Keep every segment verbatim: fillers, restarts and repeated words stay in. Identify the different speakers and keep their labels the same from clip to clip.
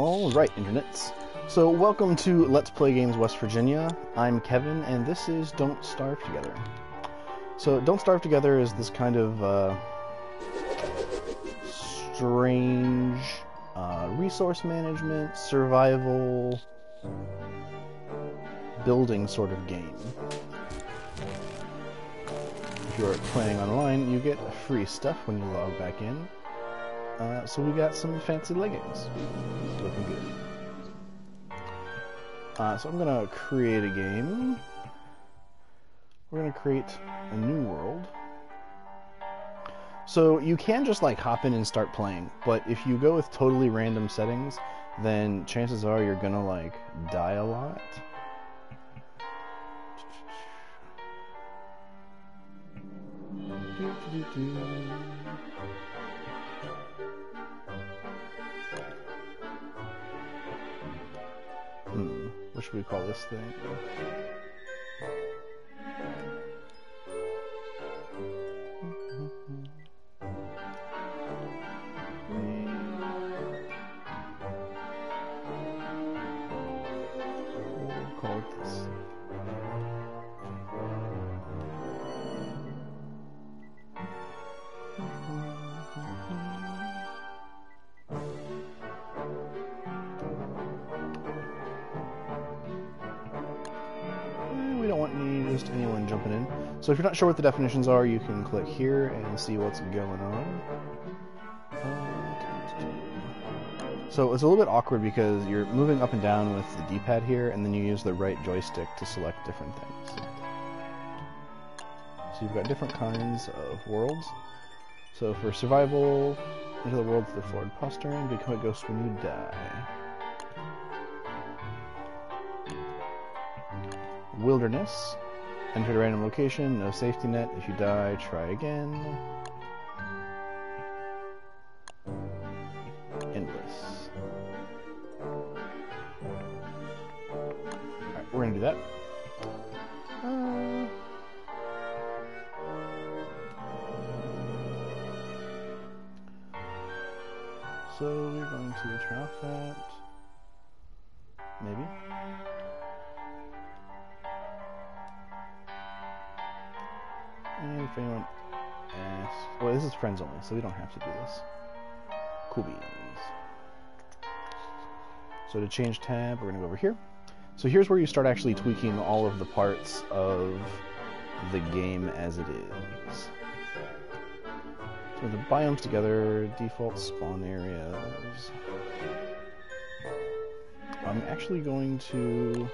Speaker 1: Alright, internets. So welcome to Let's Play Games West Virginia. I'm Kevin, and this is Don't Starve Together. So Don't Starve Together is this kind of uh, strange uh, resource management, survival, building sort of game. If you're playing online, you get free stuff when you log back in. Uh, so we got some fancy leggings. Looking good. Uh, so I'm gonna create a game. We're gonna create a new world. So you can just like hop in and start playing, but if you go with totally random settings, then chances are you're gonna like die a lot. Do, do, do, do. Hmm, what should we call this thing? We'll call it this. We don't want any, just anyone jumping in. So if you're not sure what the definitions are, you can click here and see what's going on. So it's a little bit awkward because you're moving up and down with the D-pad here, and then you use the right joystick to select different things. So you've got different kinds of worlds. So for survival, enter the world through the forward postern, become a ghost when you die. Wilderness, enter a random location, no safety net. If you die, try again. Endless. Alright, we're gonna do that. Uh, so we're going to turn off that. Maybe. And if anyone asks... Well, this is friends only, so we don't have to do this. Cool beans. So to change tab, we're going to go over here. So here's where you start actually tweaking all of the parts of the game as it is. So the biomes together, default spawn areas. I'm actually going to...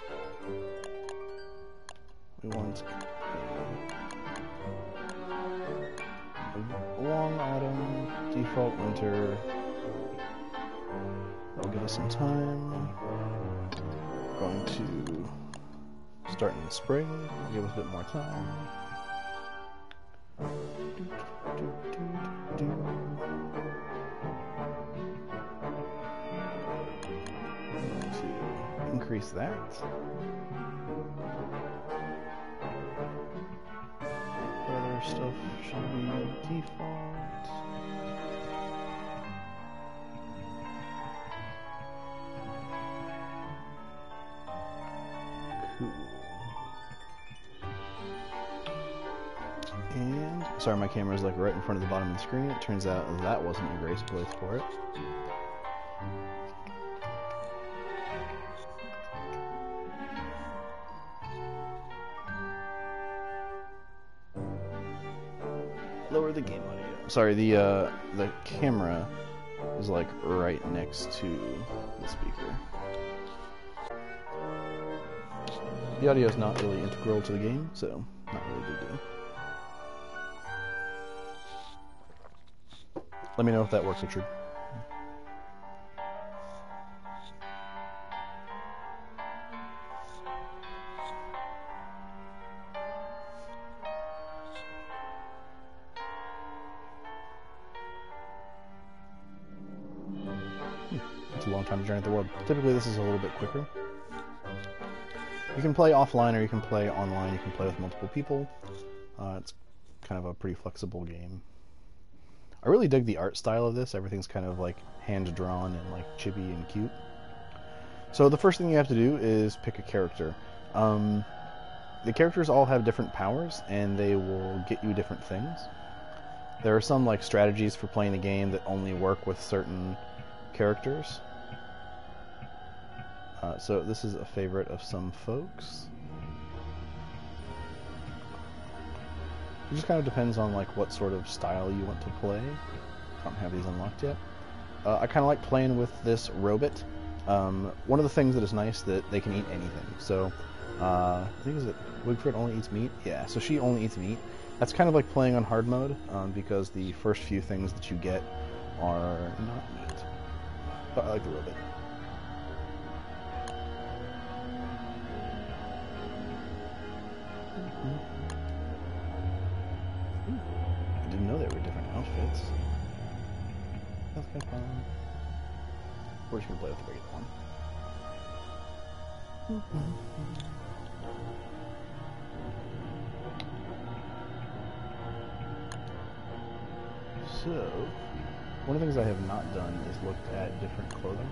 Speaker 1: We want... Long autumn, default winter. That'll give us some time. Going to start in the spring, give us a bit more time. Do, do, do, do. Going to increase that. Other stuff should be default. Cool. And sorry, my camera's like right in front of the bottom of the screen. It turns out that wasn't a great place for it. Lower the game audio. Sorry, the uh, the camera is like right next to the speaker. The audio is not really integral to the game, so not really a big deal. Let me know if that works, Richard. It's a long time to journey the world. Typically this is a little bit quicker. You can play offline or you can play online. You can play with multiple people. Uh, it's kind of a pretty flexible game. I really dig the art style of this. Everything's kind of like hand-drawn and like chibi and cute. So the first thing you have to do is pick a character. Um, the characters all have different powers, and they will get you different things. There are some like strategies for playing the game that only work with certain characters. Uh, so this is a favorite of some folks. It just kind of depends on like what sort of style you want to play. I don't have these unlocked yet. Uh, I kind of like playing with this Robit. Um, one of the things that is nice that they can eat anything. So uh, I think is it Wigford only eats meat? Yeah, so she only eats meat. That's kind of like playing on hard mode um, because the first few things that you get are not meat. But I like the Robit. Ooh, I didn't know there were different outfits. That's kind of fun. We're just gonna play with the regular one. So, one of the things I have not done is looked at different clothing.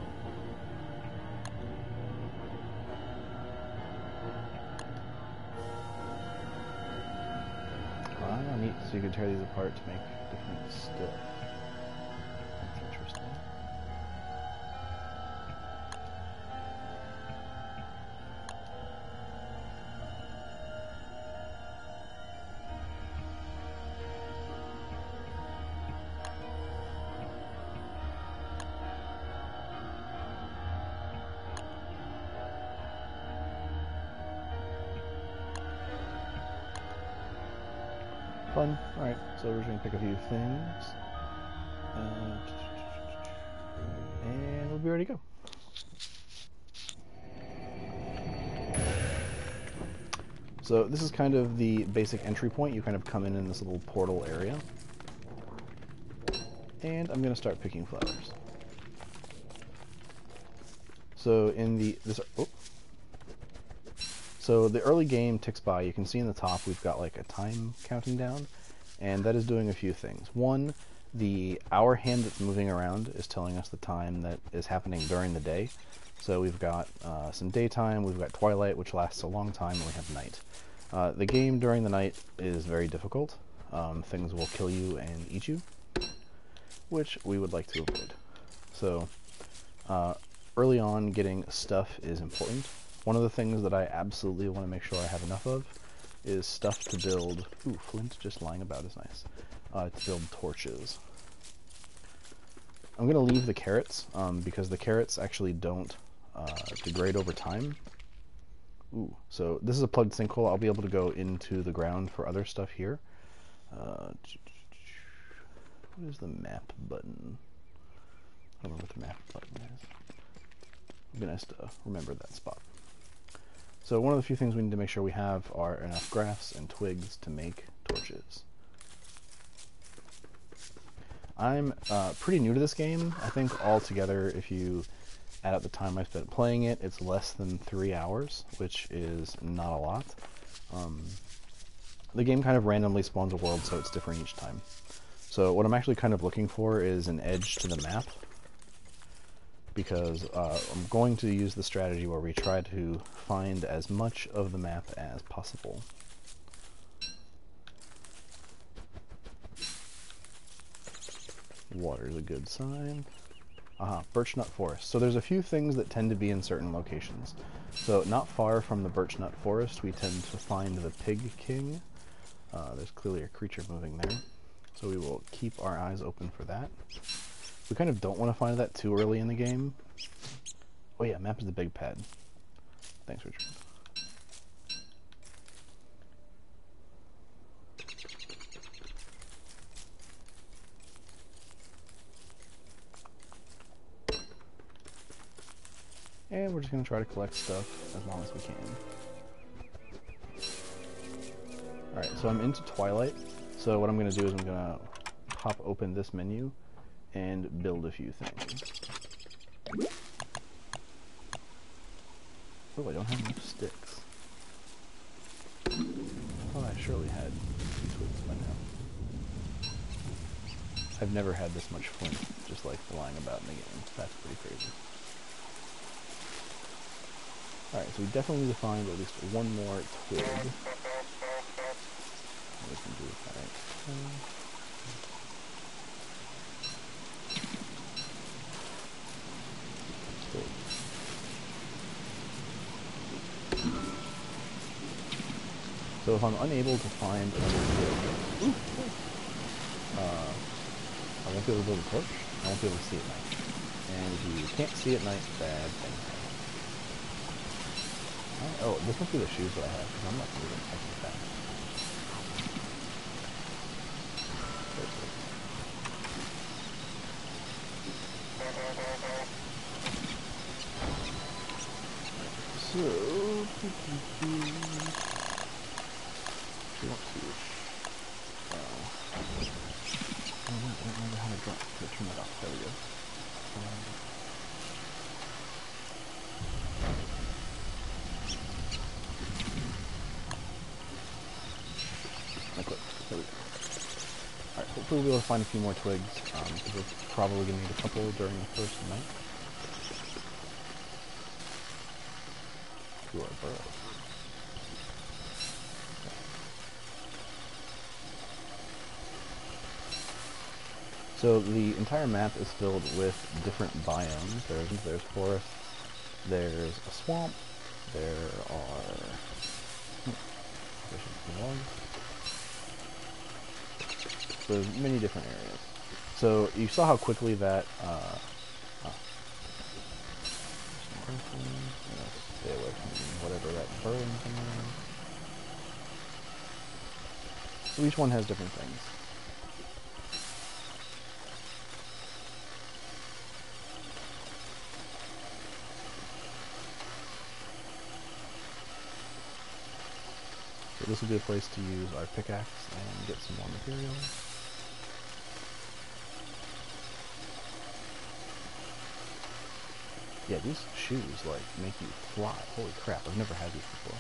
Speaker 1: Ah, neat. So you can tear these apart to make different stuff. That's interesting. Fun. Alright, so we're just going to pick a few things. Uh, and we'll be ready to go. So this is kind of the basic entry point. You kind of come in in this little portal area. And I'm going to start picking flowers. So in the... this. Oh. So the early game ticks by. You can see in the top we've got like a time counting down, and that is doing a few things. One, the hour hand that's moving around is telling us the time that is happening during the day. So we've got uh, some daytime, we've got twilight, which lasts a long time, and we have night. Uh, the game during the night is very difficult. Um, things will kill you and eat you, which we would like to avoid. So uh, early on, getting stuff is important. One of the things that I absolutely want to make sure I have enough of is stuff to build... Ooh, flint just lying about is nice. Uh, to build torches. I'm going to leave the carrots, um, because the carrots actually don't uh, degrade over time. Ooh, so this is a plugged sinkhole. I'll be able to go into the ground for other stuff here. Uh, what is the map button? I don't remember what the map button is. It'd be nice to remember that spot. So one of the few things we need to make sure we have are enough grass and twigs to make torches. I'm uh, pretty new to this game. I think altogether, if you add up the time I spent playing it, it's less than three hours, which is not a lot. Um, the game kind of randomly spawns a world, so it's different each time. So what I'm actually kind of looking for is an edge to the map, because uh, I'm going to use the strategy where we try to find as much of the map as possible. Water's a good sign. Aha, Birchnut Forest. So there's a few things that tend to be in certain locations. So not far from the Birchnut Forest, we tend to find the Pig King. Uh, there's clearly a creature moving there. So we will keep our eyes open for that. We kind of don't want to find that too early in the game. Oh yeah, map is the big pad. Thanks, Richard. And we're just going to try to collect stuff as long as we can. Alright, so I'm into Twilight. So what I'm going to do is I'm going to pop open this menu and build a few things. Oh, I don't have enough sticks. Oh, I surely had twigs by now. I've never had this much flint just like lying about in the game. That's pretty crazy. Alright, so we definitely need to find at least one more twig. We can do that. Um, so if I'm unable to find another twig, uh, I won't be able to build a torch. I won't be able to see at night. And if you can't see at night, bad thing happens. Oh, this must be the shoes that I have, because I'm not moving. I can fast. So, we want to. Uh, I don't remember how to drop to turn that off. There we go. Um, There we go. Alright, hopefully we'll be able to find a few more twigs, um, because we're probably going to need a couple during the first night. To our burrow. Okay. So the entire map is filled with different biomes. There's, there's forest, there's a swamp, there are... Hmm, there's many different areas. So you saw how quickly that, uh, oh. Stay away from whatever that burrowing thing is. So each one has different things. So this will be a place to use our pickaxe and get some more materials. Yeah, these shoes, like, make you fly. Holy crap, I've never had these before.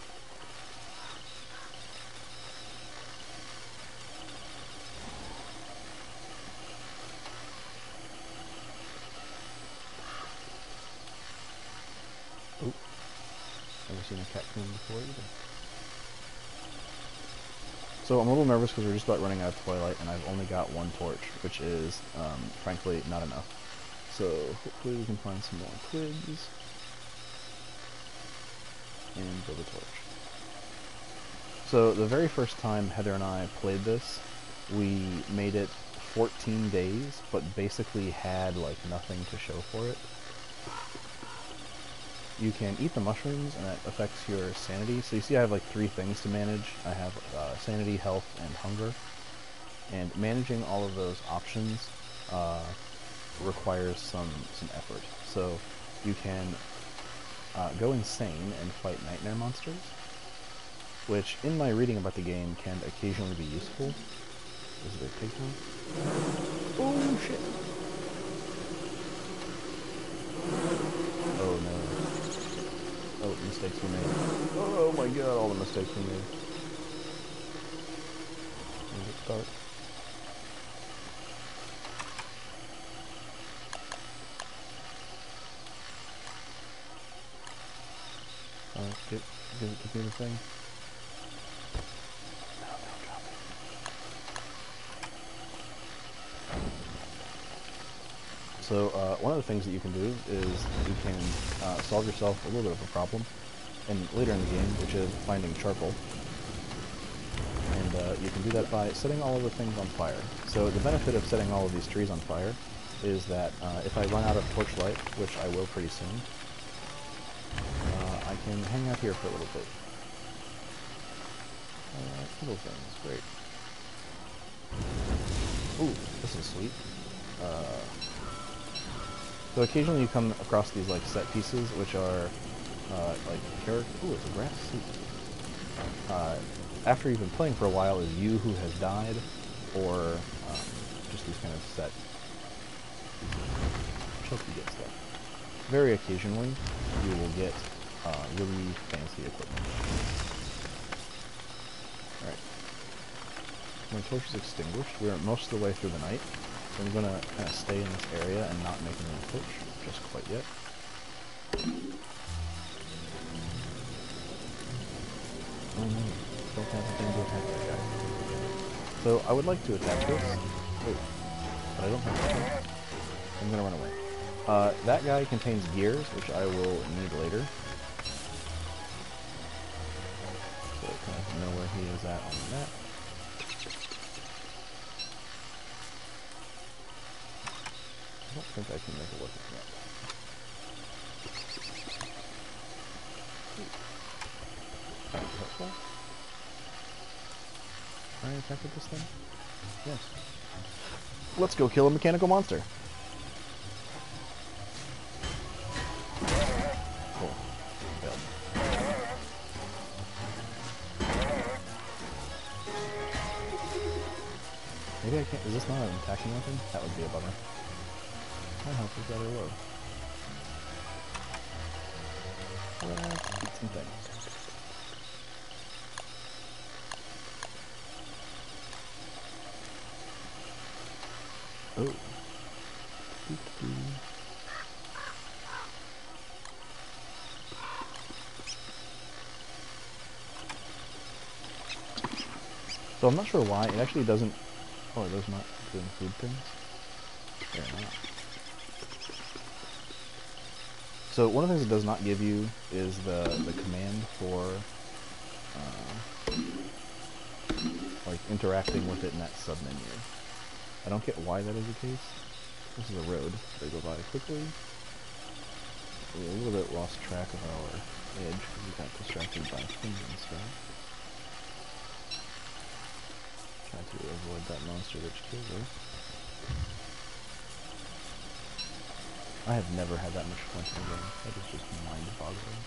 Speaker 1: Oop. Never seen a Catcoon before either. So I'm a little nervous because we're just about running out of Twilight, and I've only got one torch, which is, um, frankly, not enough. So hopefully we can find some more twigs and build a torch. So the very first time Heather and I played this, we made it fourteen days, but basically had like nothing to show for it. You can eat the mushrooms, and that affects your sanity. So you see I have like three things to manage. I have uh, sanity, health, and hunger. And managing all of those options uh, requires some, some effort. So you can uh, go insane and fight nightmare monsters, which in my reading about the game can occasionally be useful. Is it a pig town? Oh shit! Oh no. Oh, mistakes were made. Oh my god, all the mistakes were made. Let it start. Uh, get, give it to me the thing. No, don't drop it. So, uh, one of the things that you can do is you can uh, solve yourself a little bit of a problem and later in the game, which is finding charcoal. And uh, you can do that by setting all of the things on fire. So the benefit of setting all of these trees on fire is that uh, if I run out of torchlight, which I will pretty soon, uh, I can hang out here for a little bit. Uh, little things, great. Ooh, this is sweet. Uh, so occasionally you come across these like set pieces, which are uh, like character. Ooh, it's a grass suit. Uh, after you've been playing for a while, is you who has died, or um, just these kind of set chunky get stuff. Very occasionally, you will get uh, really fancy equipment. Alright. My torch is extinguished. We're most of the way through the night. So I'm going to kind of stay in this area and not make another torch just quite yet. So I would like to attack this. Oh, but I don't have to. I'm gonna run away. Uh, that guy contains gears, which I will need later. So kind of know where he is at on the map. I don't think I can make it work with that. That was helpful. I attacked this thing? Yes. Let's go kill a mechanical monster. Cool. Failed. Maybe I can't. Is this not an attacking weapon? That would be a bummer. My health is rather low. Let's eat some things. Oh. So I'm not sure why. It actually doesn't... Oh, are those not doing food things? They're not. So one of the things it does not give you is the, the command for uh, like interacting with it in that sub-menu. I don't get why that is the case. This is a road. They go by quickly. We a little bit lost track of our edge because we got distracted by things and stuff. Try to avoid that monster which kills us. I have never had that much fun in the game. That is just mind-boggling.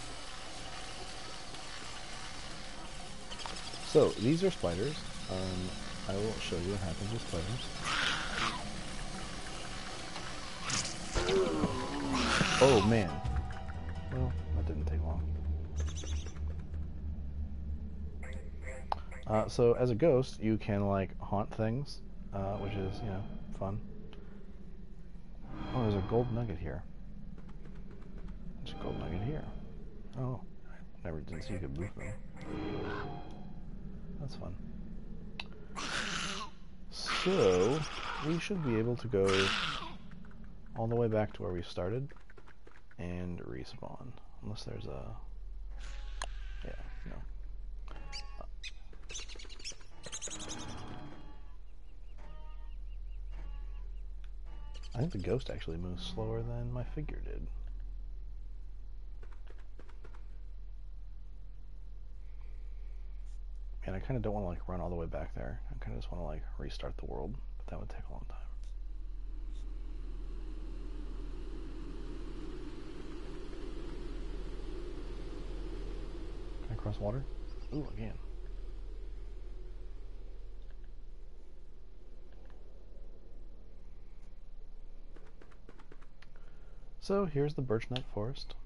Speaker 1: So, these are spiders. Um, I will show you what happens with spiders. Oh man. Well, that didn't take long. Uh, so, as a ghost, you can, like, haunt things, uh, which is, you know, fun. Oh, there's a gold nugget here. There's a gold nugget here. Oh, I never didn't see you could move them. That's fun. So, we should be able to go all the way back to where we started and respawn. Unless there's a... Yeah, no. I think the ghost actually moves slower than my figure did. And I kind of don't want to like run all the way back there. I kind of just want to like restart the world, but that would take a long time. Can I cross water? Ooh, again. So here's the birchnut forest.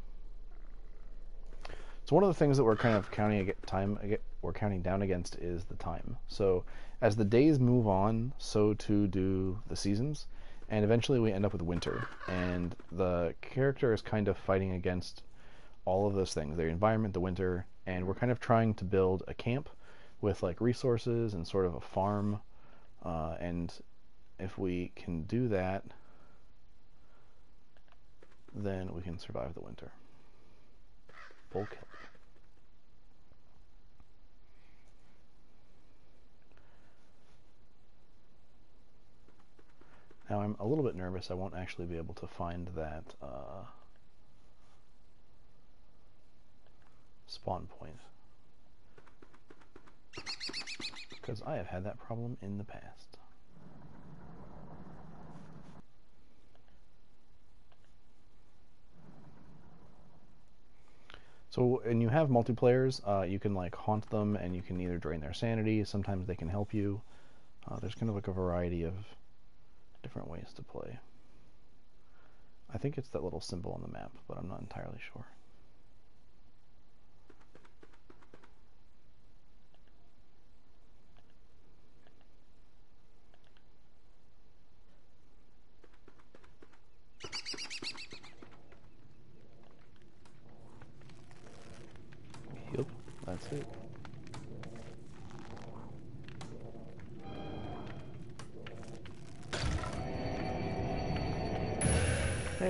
Speaker 1: So one of the things that we're kind of counting time we're counting down against is the time. So as the days move on, so too do the seasons, and eventually we end up with winter. And the character is kind of fighting against all of those things: the environment, the winter, and we're kind of trying to build a camp with like resources and sort of a farm. Uh, and if we can do that, then we can survive the winter. Full kill. Now I'm a little bit nervous I won't actually be able to find that uh, spawn point, because I have had that problem in the past. So when you have multiplayers, uh, you can like haunt them and you can either drain their sanity, sometimes they can help you. Uh, there's kind of like a variety of different ways to play. I think it's that little symbol on the map, but I'm not entirely sure. Yep, that's it.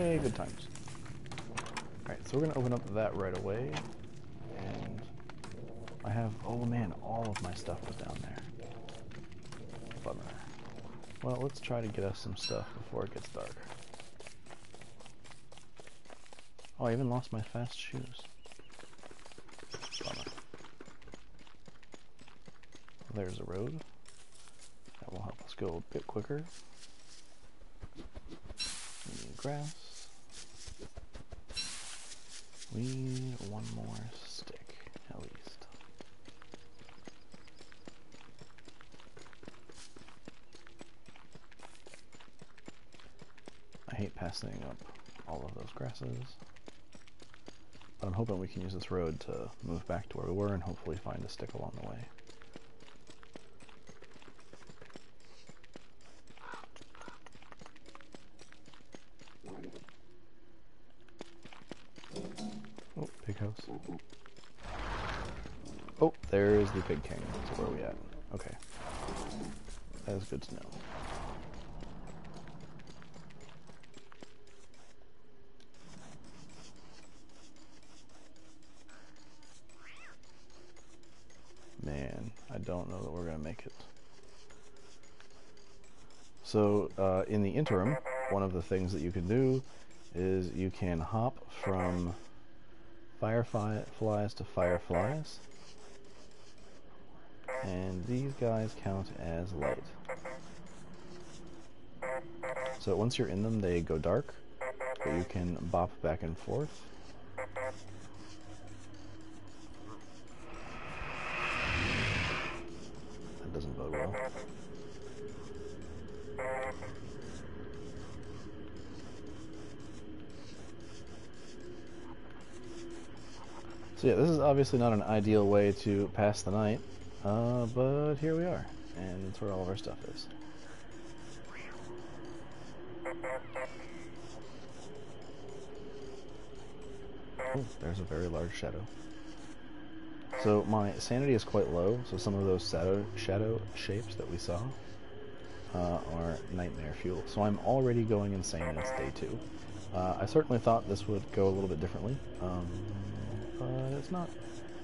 Speaker 1: Yay, good times. Alright, so we're going to open up that right away. And I have, oh man, all of my stuff was down there. Bummer. Well, let's try to get us some stuff before it gets dark. Oh, I even lost my fast shoes. Bummer. There's a road. That will help us go a bit quicker. We need grass. We need one more stick, at least. I hate passing up all of those grasses. But I'm hoping we can use this road to move back to where we were and hopefully find a stick along the way. Oh, pig house. Oh, there's the Pig King. That's where are we at. Okay. That is good to know. Man, I don't know that we're going to make it. So, uh, in the interim, one of the things that you can do is you can hop from fireflies to fireflies, and these guys count as light. So once you're in them, they go dark, but you can bop back and forth. That doesn't bode well. So yeah, this is obviously not an ideal way to pass the night, uh, but here we are, and that's where all of our stuff is. Oh, there's a very large shadow. So my sanity is quite low, so some of those shadow, shadow shapes that we saw uh, are nightmare fuel. So I'm already going insane, and it's day two. Uh, I certainly thought this would go a little bit differently, um, but it's not.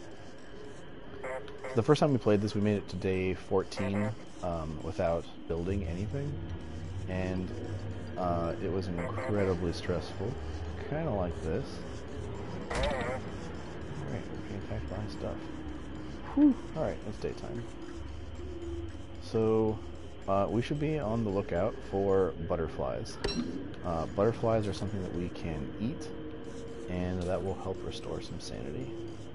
Speaker 1: The first time we played this, we made it to day fourteen um, without building anything, and uh, it was incredibly stressful, kind of like this. Alright, we're getting attacked by stuff. Whew. Alright, it's daytime. So, uh, we should be on the lookout for butterflies. Uh, butterflies are something that we can eat, and that will help restore some sanity.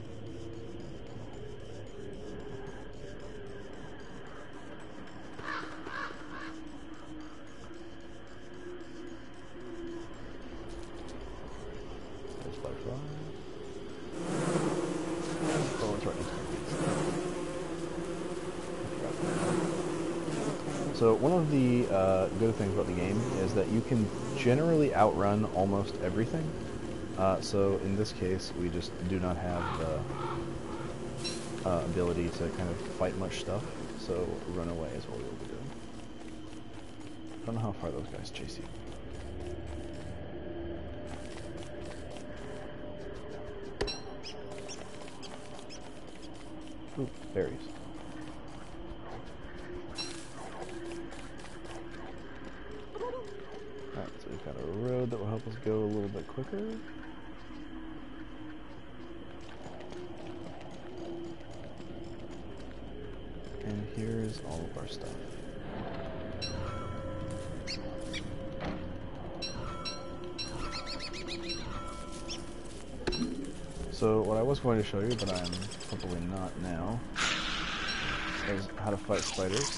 Speaker 1: There's butterflies. Oh, it's right next to me. So one of the uh, good things about the game is that you can generally outrun almost everything. Uh, so in this case, we just do not have the uh, ability to kind of fight much stuff, so run away is what we will be doing. I don't know how far those guys chase you. Ooh, berries. Alright, so we've got a road that will help us go a little bit quicker. And here's all of our stuff. So what I was going to show you, but I'm probably not now, is how to fight spiders.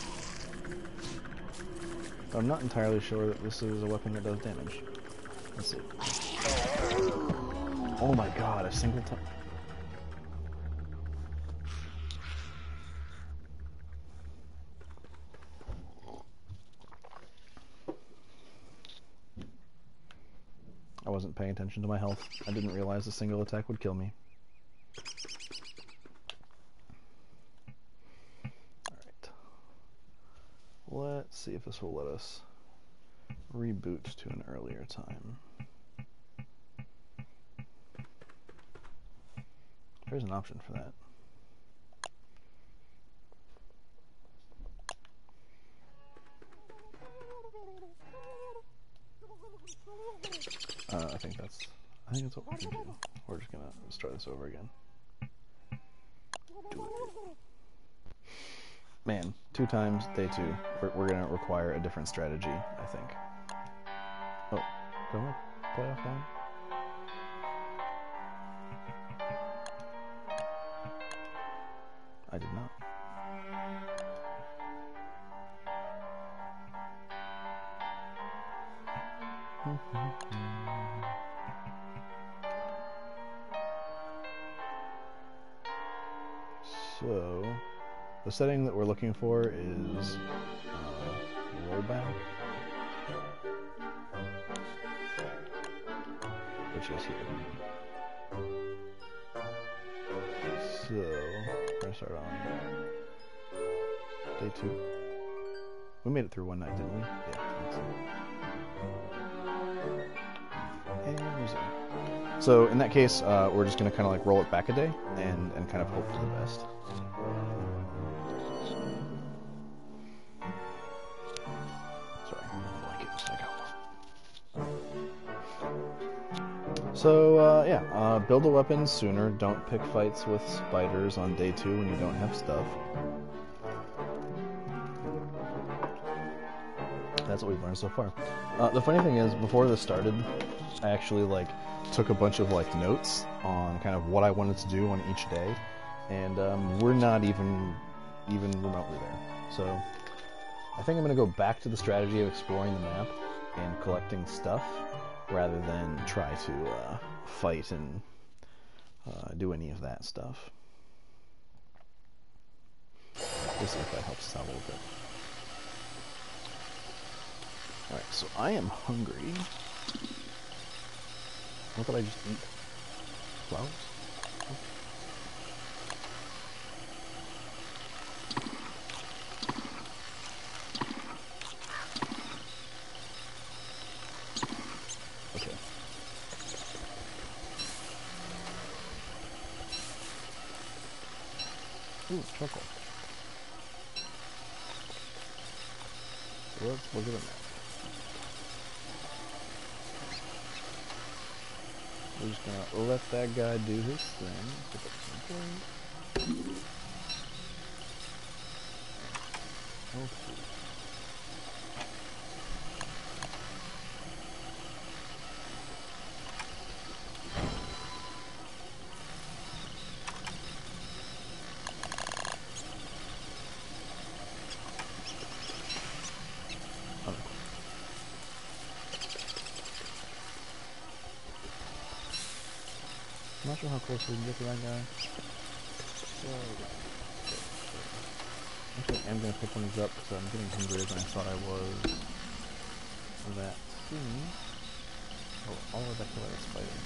Speaker 1: But I'm not entirely sure that this is a weapon that does damage. Let's see. Oh my god, a single time. I wasn't paying attention to my health. I didn't realize a single attack would kill me. Alright. Let's see if this will let us reboot to an earlier time. There is an option for that. Uh, I think that's. I think that's what we're gonna do. We're just gonna start this over again. Do it. Man, two times, day two. We're, we're gonna require a different strategy, I think. Oh, go ahead. Play offline. I did not. So, the setting that we're looking for is uh, rollback, which is here. So, we're gonna start on day two. We made it through one night, didn't we? Yeah, that's it. And resume. So in that case, uh, we're just gonna kind of like roll it back a day and and kind of hope for the best. Sorry, blanket just like out. So uh, yeah, uh, build a weapon sooner. Don't pick fights with spiders on day two when you don't have stuff. That's what we've learned so far. Uh, the funny thing is, before this started, I actually like took a bunch of like notes on kind of what I wanted to do on each day, and um, we're not even even remotely there. So I think I'm going to go back to the strategy of exploring the map and collecting stuff, rather than try to uh, fight and uh, do any of that stuff. We'll see if that helps us out a little bit. Alright, so I am hungry. What did I just eat? Flowers? Oh. Okay. Ooh, charcoal. So let's look at the map. We're just gonna let that guy do his thing. Pick up some things. Okay. I'm not sure how close we can get to that guy. So, actually, I'm going to pick one of these up because I'm getting hungrier than I thought I was. That seems... Oh, all of that killer is spider.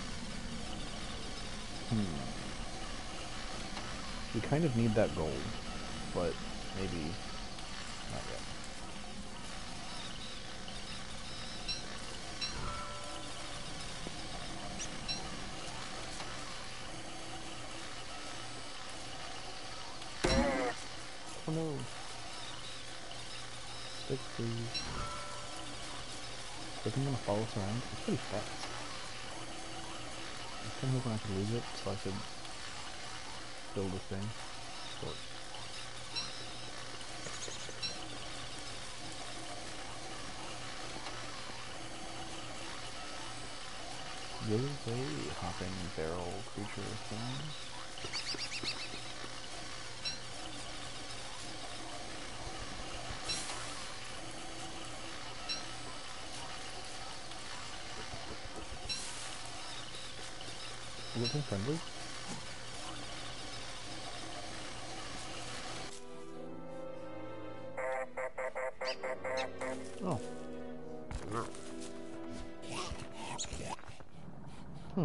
Speaker 1: Hmm. We kind of need that gold, but maybe not yet. Oh no! Stick, please. Is it gonna follow us around? It's pretty fast. I was kind of hoping I could lose it so I could build a thing. But there is a hopping barrel creature thing. Is it friendly? Oh. Hmm.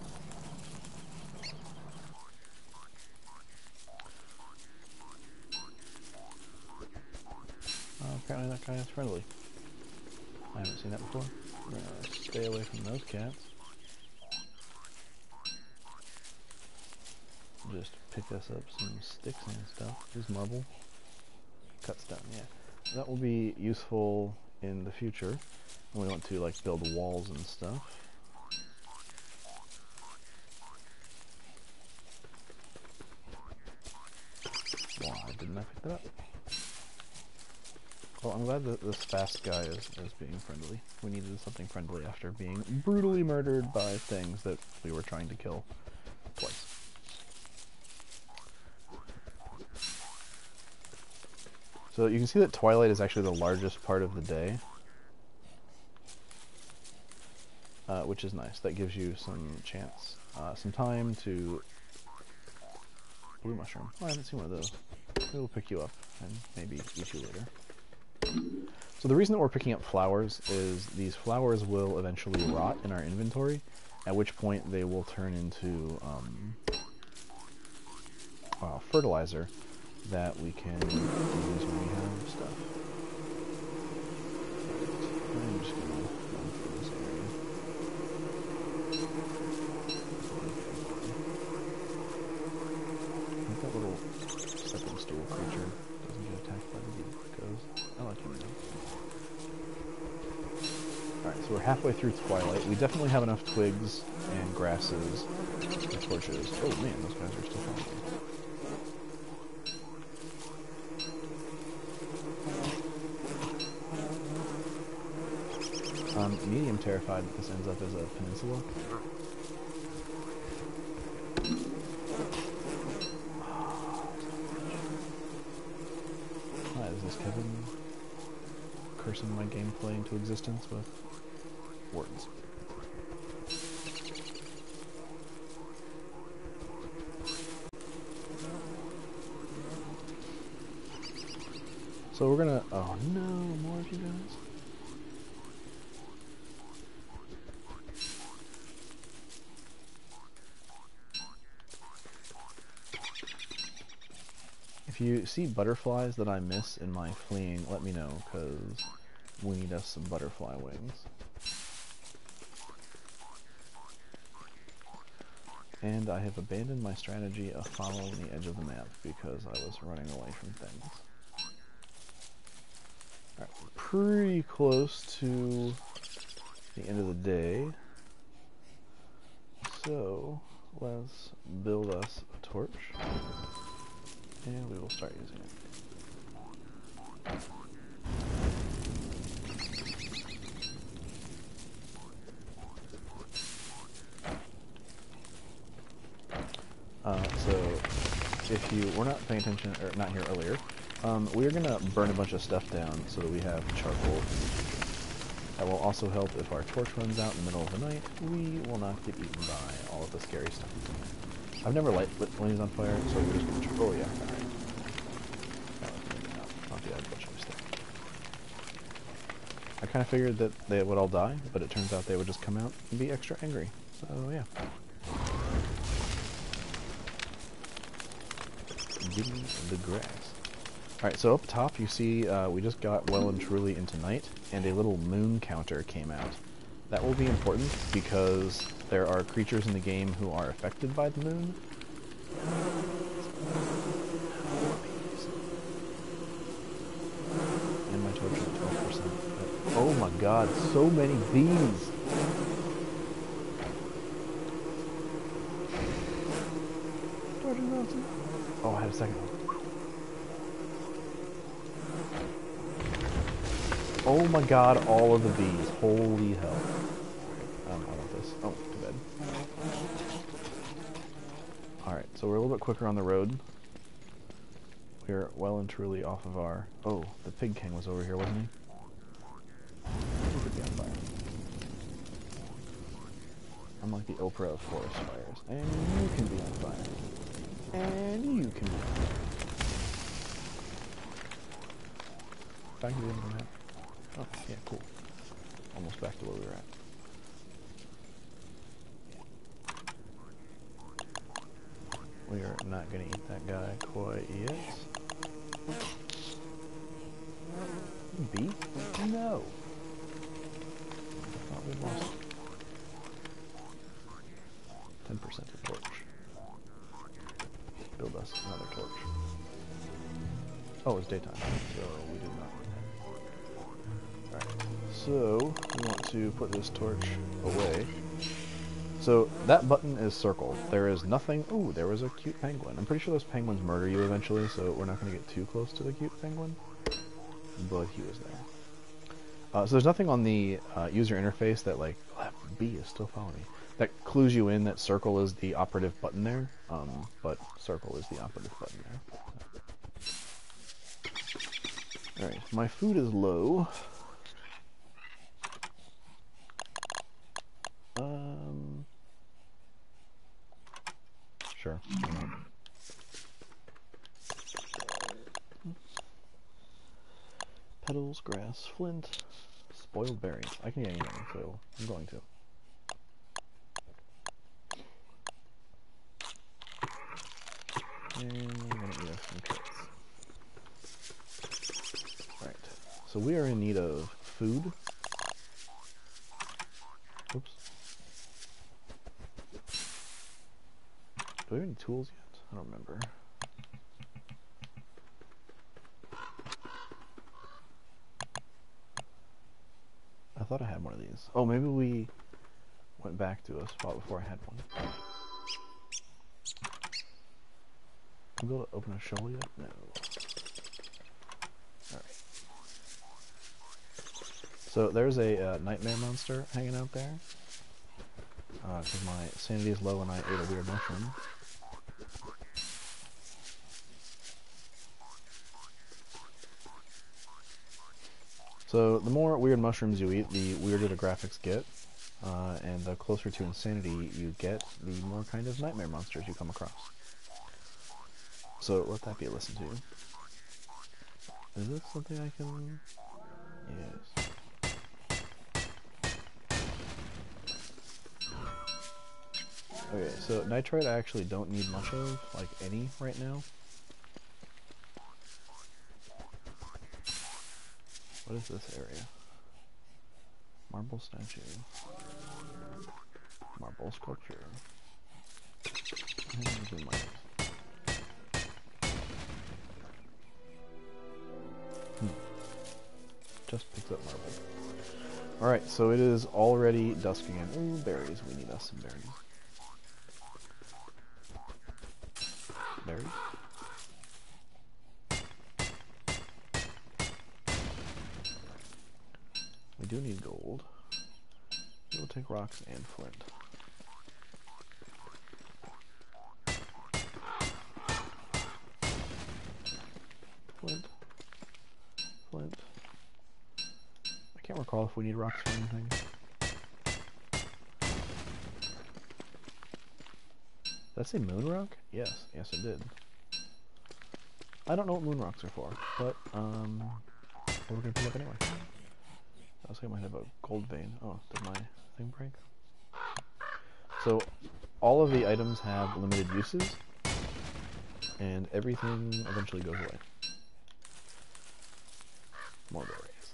Speaker 1: Uh, apparently that guy is friendly. I haven't seen that before. We're gonna stay away from those cats. just pick us up some sticks and stuff. Here's marble. Cut stone, yeah. That will be useful in the future when we want to like build walls and stuff. Why didn't I pick that up? Well, I'm glad that this fast guy is, is being friendly. We needed something friendly after being brutally murdered by things that we were trying to kill twice. So you can see that twilight is actually the largest part of the day, uh, which is nice. That gives you some chance, uh, some time to... Blue mushroom. Oh, I haven't seen one of those. It will pick you up and maybe eat you later. So the reason that we're picking up flowers is these flowers will eventually rot in our inventory, at which point they will turn into um, uh, fertilizer that we can use when we have stuff. I'm just going to run through this area. I think that little stepping stool creature doesn't get attacked by the geckos. I like him though. Alright, so we're halfway through twilight. We definitely have enough twigs and grasses and torches. Oh man, those guys are still following. I'm medium terrified that this ends up as a peninsula. Hi, is this Kevin cursing my gameplay into existence with words? So we're gonna... Oh no, more of you guys. If you see butterflies that I miss in my fleeing, let me know, because we need us some butterfly wings. And I have abandoned my strategy of following the edge of the map because I was running away from things. Alright, we're pretty close to the end of the day. So, let's build us a torch. And we will start using it. Uh, so, if you were not paying attention, or not here earlier, um, we're going to burn a bunch of stuff down so that we have charcoal. That will also help if our torch runs out in the middle of the night. We will not get eaten by all of the scary stuff. I've never lit, lit flames on fire, so we're just going to... Oh yeah, alright. Not the bunch of mistake. I kind of figured that they would all die, but it turns out they would just come out and be extra angry. So yeah. Digging the grass. Alright, so up top you see uh, we just got well and truly into night, and a little moon counter came out. That will be important because there are creatures in the game who are affected by the moon. And my torch is at twelve percent. Oh my god, so many bees! Oh, I had a second one. Oh my god, all of the bees. Holy hell. Um, I want this. Oh, too bad. Alright, so we're a little bit quicker on the road. We're well and truly off of our... Oh, the Pig King was over here, wasn't he? He could be on fire. I'm like the Oprah of forest fires. And you can be on fire. And you can be on fire. Back to the end of the map. Oh, yeah, cool. Almost back to where we were at. We are not going to eat that guy quite yet. Bee? No. I thought we lost ten percent of torch. us another torch. Oh, it's daytime, so we did not want that. Alright, so we want to put this torch away. So that button is circle. There is nothing... Ooh, there was a cute penguin. I'm pretty sure those penguins murder you eventually, so we're not going to get too close to the cute penguin. But he was there. Uh, so there's nothing on the uh, user interface that, like... Oh, that bee is still following me. That clues you in that circle is the operative button there. Um, but circle is the operative button there. Alright, my food is low. Um... Sure. Petals, grass, flint, spoiled berries. I can get anything, so I'm going to. And I'm going to eat us some carrots. Right. So we are in need of food. Oops. Do we have any tools yet? I don't remember. I thought I had one of these. Oh, maybe we went back to a spot before I had one. Can we be able to open a shovel yet? No. Alright. So there's a uh, nightmare monster hanging out there. Because uh, my sanity is low and I ate a weird mushroom. So the more weird mushrooms you eat, the weirder the graphics get, uh, and the closer to insanity you get, the more kind of nightmare monsters you come across. So let that be a listen to. Is this something I can... Yes. Okay, so nitrite I actually don't need much of, like any right now. What is this area? Marble statue. Marble sculpture. Hmm. Just picked up marble. Alright, so it is already dusk again. Ooh, berries. We need us some berries. Berries? We do need gold. We'll take rocks and flint. Flint. Flint. I can't recall if we need rocks for anything. Did that say moon rock? Yes. Yes, it did. I don't know what moon rocks are for, but, um, we're gonna pick up anyway. I was like I might have a gold vein. Oh, did my thing break? So, all of the items have limited uses, and everything eventually goes away. More berries.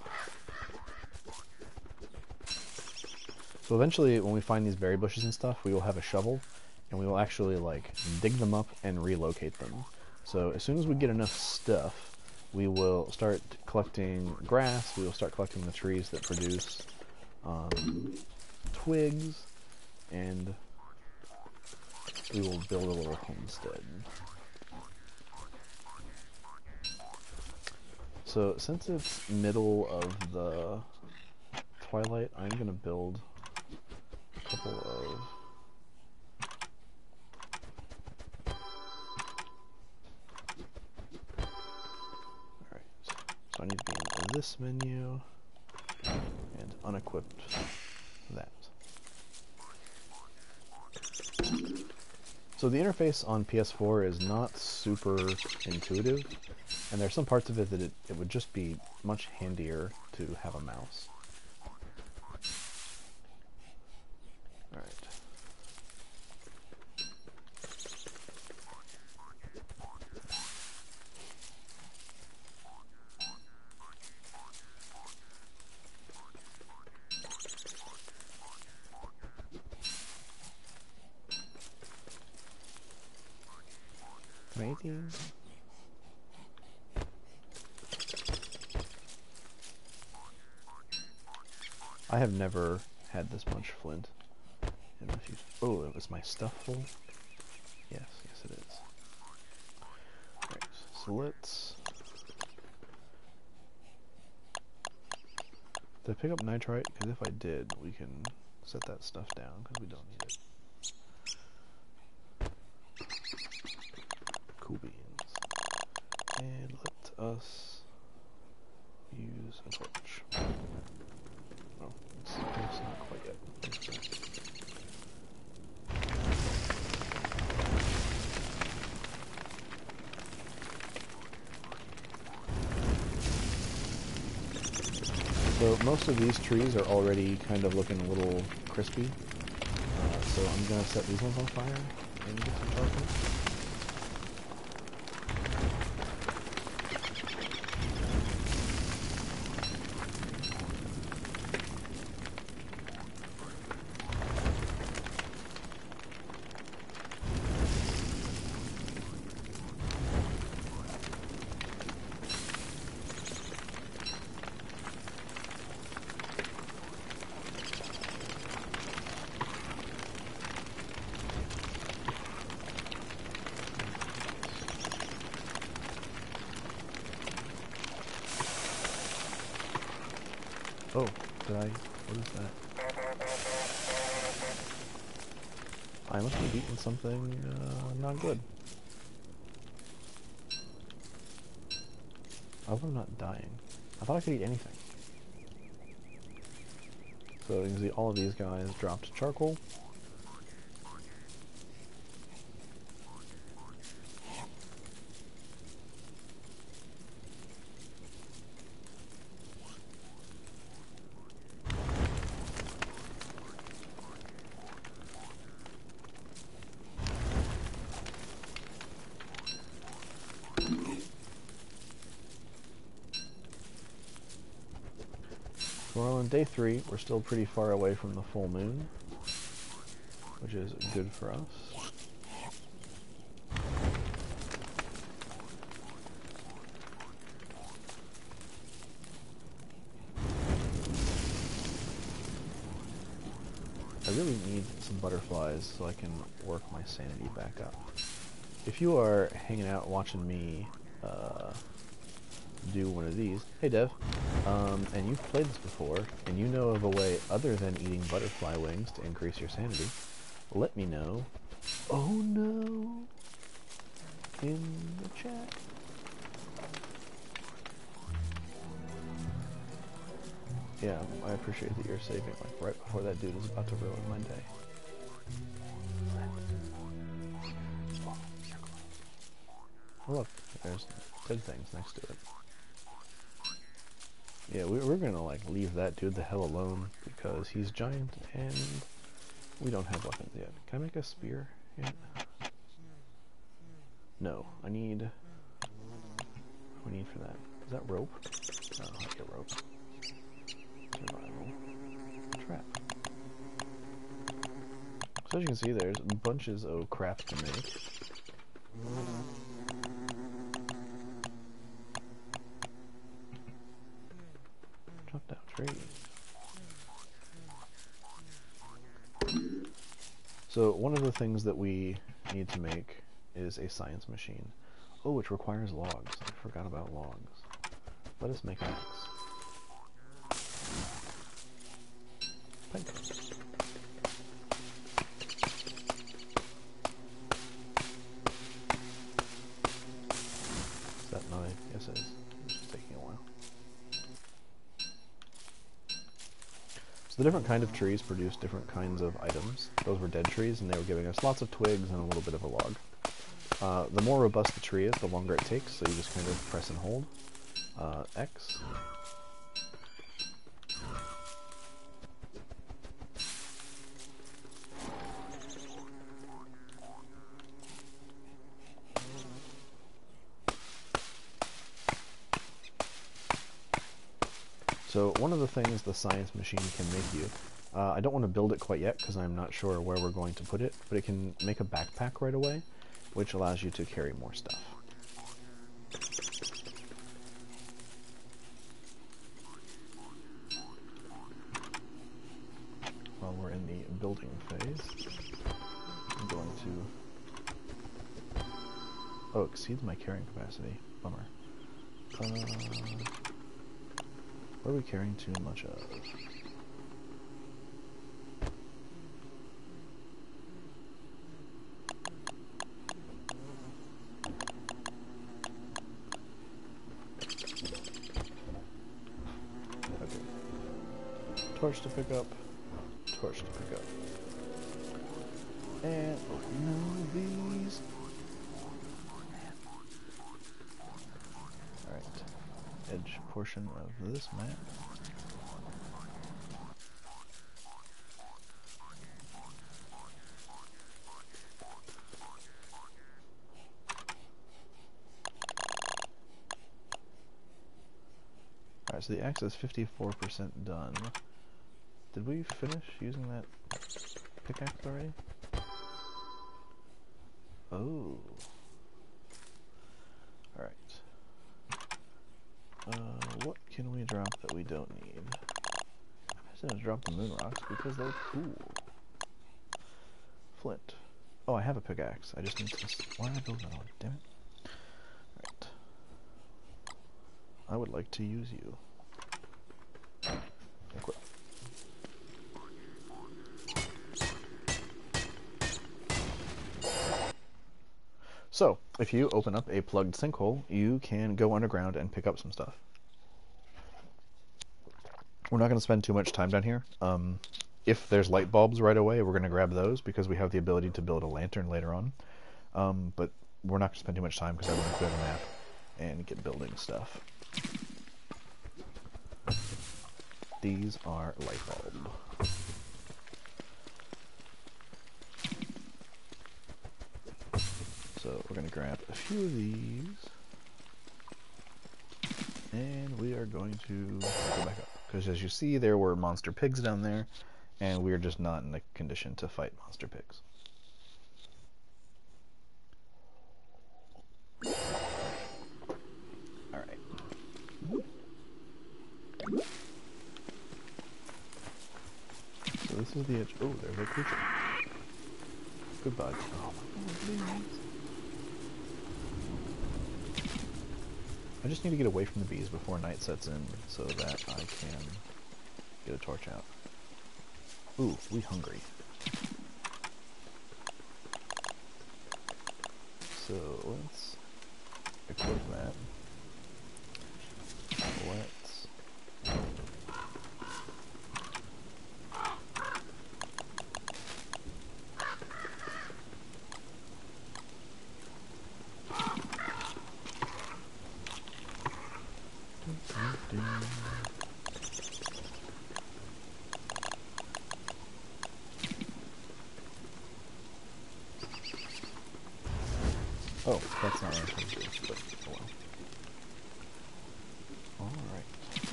Speaker 1: So eventually, when we find these berry bushes and stuff, we will have a shovel, and we will actually, like, dig them up and relocate them. So as soon as we get enough stuff, we will start collecting grass, we will start collecting the trees that produce um, twigs, and we will build a little homestead. So since it's middle of the twilight, I'm going to build a couple of... So I need to be in this menu and unequipped that. So the interface on P S four is not super intuitive, and there are some parts of it that it, it would just be much handier to have a mouse. Alright. Matey. I have never had this much flint in my future. Oh, it was my stuff full? Yes, yes it is. Right, so let's... Did I pick up nitrite? Because if I did, we can set that stuff down, because we don't need it. Cool beans. And let us use a torch. Oh, it's, it's not quite yet. So most of these trees are already kind of looking a little crispy. Uh, so I'm going to set these ones on fire and get some charcoal. Oh, did I? What is that? I must have eaten something uh, not good. I hope I'm not dying. I thought I could eat anything. So you can see all of these guys dropped charcoal. Well, on day three, we're still pretty far away from the full moon, which is good for us. I really need some butterflies so I can work my sanity back up. If you are hanging out watching me uh, do one of these, hey Dev, um, and you've played this before, and you know of a way other than eating butterfly wings to increase your sanity, let me know. Oh no! In the chat. Yeah, I appreciate that you're saving like right before that dude is about to ruin my day. Oh, look, there's dead things next to it. Yeah, we, we're gonna like leave that dude the hell alone because he's giant and we don't have weapons yet. Can I make a spear yet? No, I need... What do I need for that? Is that rope? No, I get rope. Survival. Trap. So as you can see, there's bunches of crap to make. Chop down trees. So one of the things that we need to make is a science machine. Oh, which requires logs. I forgot about logs. Let us make an axe. Pipe. Is that my... Yes, it is. It's just taking a while. So the different kind of trees produce different kinds of items. Those were dead trees, and they were giving us lots of twigs and a little bit of a log. Uh, the more robust the tree is, the longer it takes, so you just kind of press and hold. Uh, X. So one of the things the science machine can make you, uh, I don't want to build it quite yet because I'm not sure where we're going to put it, but it can make a backpack right away. which allows you to carry more stuff. While we're in the building phase, I'm going to... Oh, exceeds my carrying capacity. Bummer. Uh, what are we carrying too much of? Torch to pick up, torch to pick up, and open these. Alright, edge portion of this map. Alright, so the axe is fifty-four percent done. Did we finish using that pickaxe already? Oh. Alright. Uh, what can we drop that we don't need? I'm just gonna drop the moon rocks because they're cool. Flint. Oh, I have a pickaxe. I just need to... Why did I build that one? Damn it. Alright. I would like to use you. Equip. So, if you open up a plugged sinkhole, you can go underground and pick up some stuff. We're not going to spend too much time down here. Um, if there's light bulbs right away, we're going to grab those because we have the ability to build a lantern later on. Um, but we're not going to spend too much time because I want to clear the map and get building stuff. These are light bulb. So we're going to grab a few of these, and we are going to go back up. Because as you see, there were monster pigs down there, and we're just not in a condition to fight monster pigs. Alright. So this is the edge. Oh, there's a creature. Goodbye. Oh my god, please. I just need to get away from the bees before night sets in so that I can get a torch out. Ooh, we hungry. So let's equip that. Let's Oh, that's not what I was going to do, but oh well. Alright.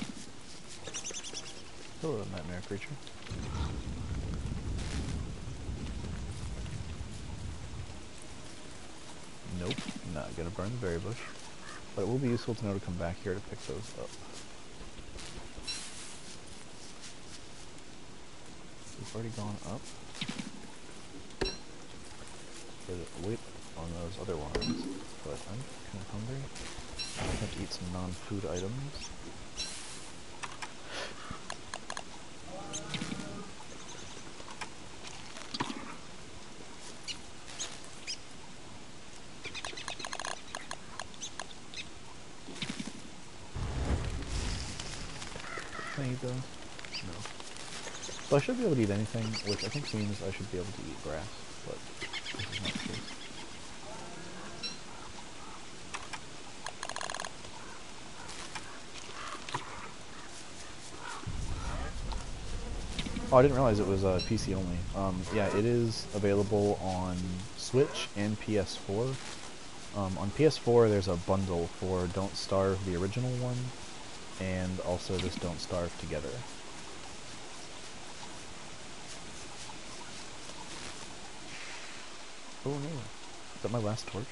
Speaker 1: Hello, nightmare creature. Nope, not gonna burn the berry bush. But it will be useful to know to come back here to pick those up. We've already gone up. There's wait on those other ones, but I'm kind of hungry. I have to eat some non-food items. Can I eat those? No. So I should be able to eat anything, which I think means I should be able to eat grass, but this is not the case. Oh, I didn't realize it was uh, P C only. Um, yeah, it is available on Switch and P S four. Um, on P S four, there's a bundle for Don't Starve, the original one, and also this Don't Starve together. Oh no. that my last torch?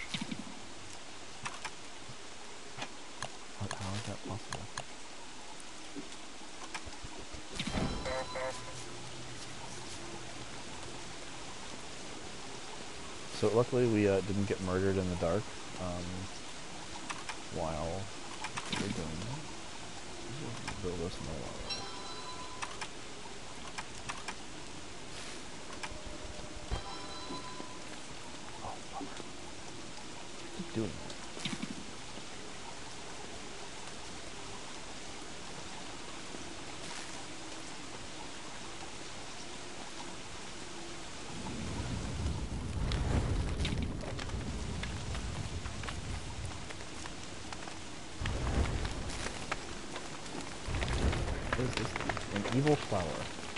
Speaker 1: How, how is that possible? So luckily we uh, didn't get murdered in the dark um, while we were doing that. Build us more. Oh, bummer. Keep doing that. What is this? An evil flower.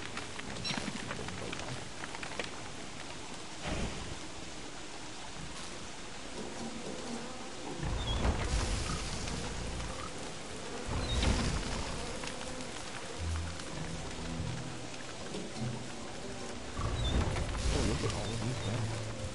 Speaker 1: Oh, look at all of these guys.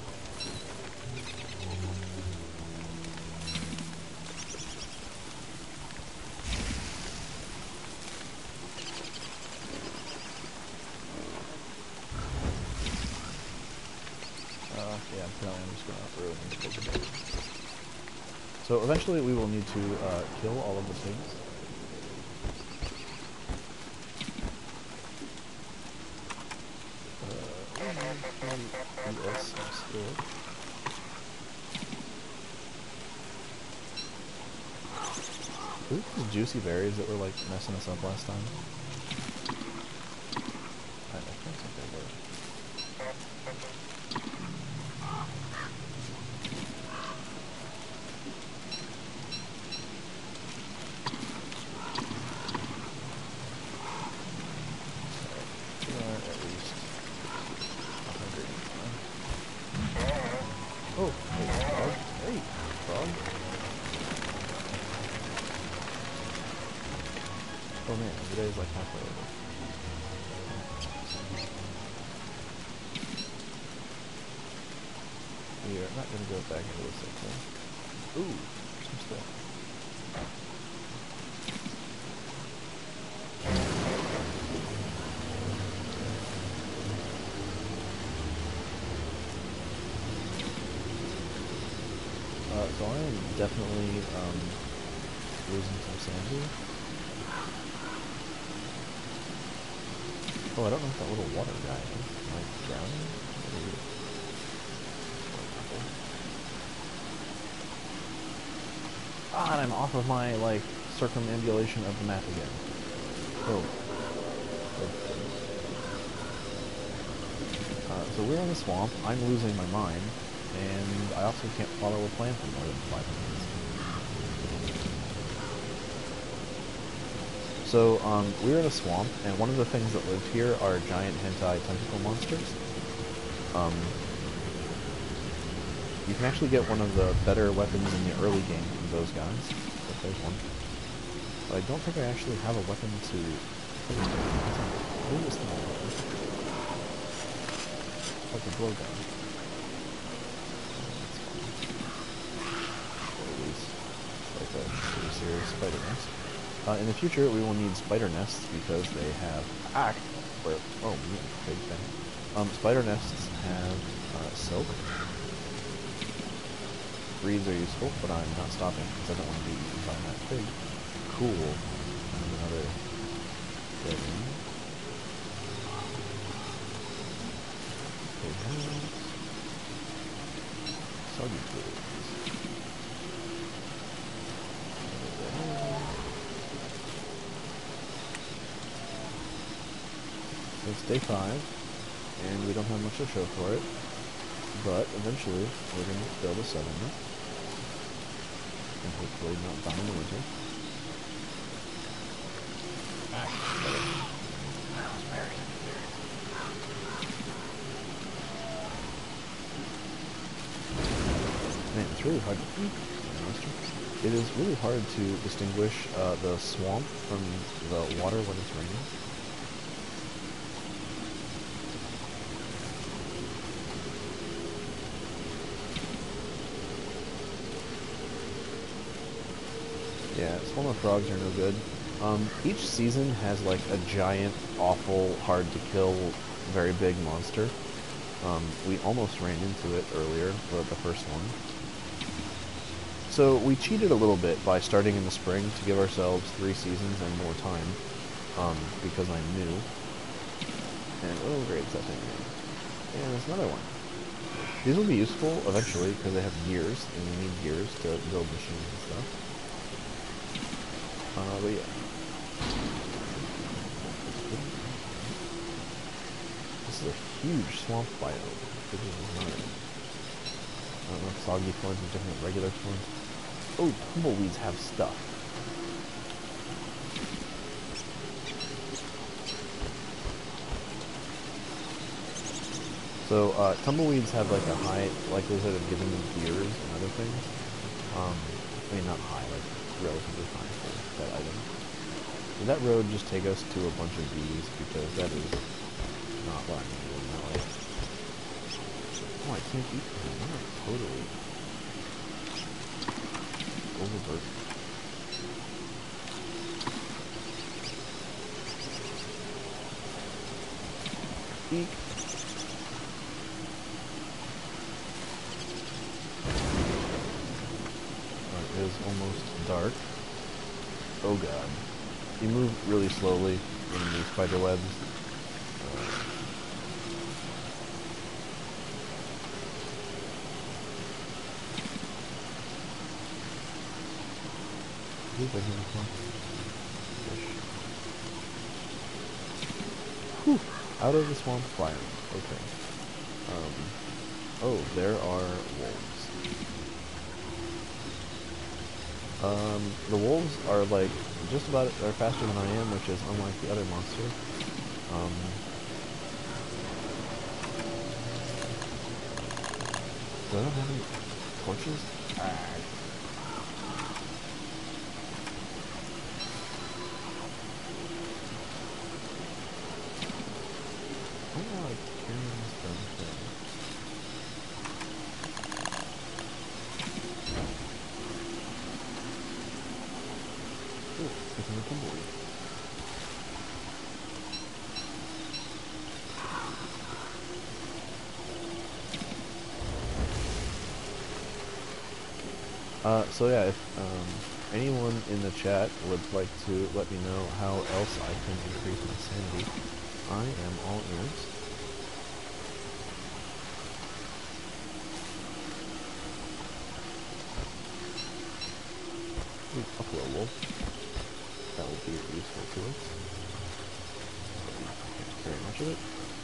Speaker 1: Uh, yeah, apparently I'm just gonna ruin these Pokeballs. So eventually we will need to uh, kill all of the pigs. Uh, yes, still. Were these juicy berries that were like messing us up last time? I don't think they were. Oh, hey, frog. Hey, frog. Oh man, the day is like halfway over. We are not going to go back into the circle. Ooh, some stuff. Uh, so I am definitely um, losing some sanity. Oh, I don't know if that little water guy is like drowning. Maybe. Ah, and I'm off of my like circumambulation of the map again. Oh. Uh, so we're in the swamp. I'm losing my mind. And I also can't follow a plan for more than five minutes. So, um, we're in a swamp, and one of the things that live here are giant hentai tentacle monsters. Um, you can actually get one of the better weapons in the early game from those guys. But there's one. But I don't think I actually have a weapon to... What is this thing? It's like a blowgun. Like a pretty serious spider nest. Uh, in the future, we will need spider nests because they have act. Or oh, big thing. Um, spider nests have uh, silk. Reeds are useful, but I'm not stopping because I don't want to be eaten by that pig. Cool. And another building. Pig house. Soggy pigs. It's day five, and we don't have much to show for it, but eventually we're going to build a settlement, and hopefully not die in the winter. Ah, that was buried. Man, it's really hard to eat. It is really hard to distinguish uh, the swamp from the water when it's raining. Yeah, Swollen Frogs are no good. Um, each season has like a giant, awful, hard to kill, very big monster. Um, we almost ran into it earlier, the, the first one. So we cheated a little bit by starting in the spring to give ourselves three seasons and more time, um, because I'm new. And oh great, it's that thing again. And there's another one. These will be useful eventually because they have gears, and you need gears to build machines and stuff. Uh, but yeah. This is a huge swamp biome. This is not. I don't know, soggy forms and different regular forms. Oh, tumbleweeds have stuff. So, uh, tumbleweeds have like a high likelihood of giving you gears and other things. Um, I mean, not high, like relatively high for that item. Did that road just take us to a bunch of bees? Because that is not what I'm doing in that way. Oh, I can't eat them. I'm not totally overburdened. Eek. It is almost dark. Oh god. You move really slowly in these spider webs. Uh, Where's the human from? Fish. Whew! Out of the swamp fire. Okay. Um, oh, there are wolves. Um, the wolves are like just about are faster than I am, which is unlike the other monster. Um, do I not have any torches? Ah. Why am I like carrying this dumb thing? Ooh, it's in the tumbleweed. Uh, so yeah, if um, anyone in the chat would like to let me know how else I can increase my sanity, I am all ears. Ooh, buffalo wolf. That will be useful to us. Can't carry much of it.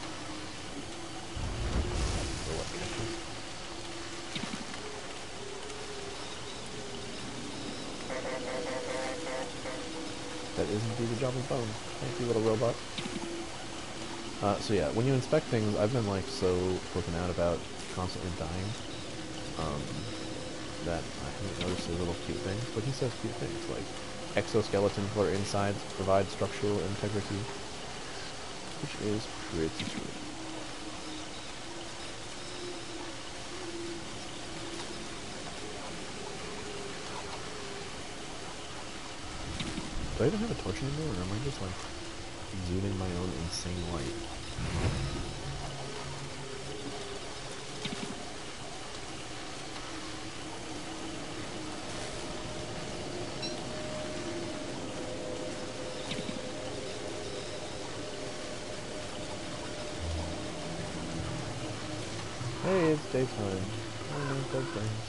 Speaker 1: So what catches? That is indeed the job of bone. Thank you, little robot. Uh, so yeah, when you inspect things, I've been like so flipping out about constantly dying um, that I haven't noticed the little cute things. But he says cute things like exoskeleton for insides provide structural integrity, which is pretty true. Do I even have a torch anymore, or am I just like exuding my own insane light? Hey, it's daytime. I know good things.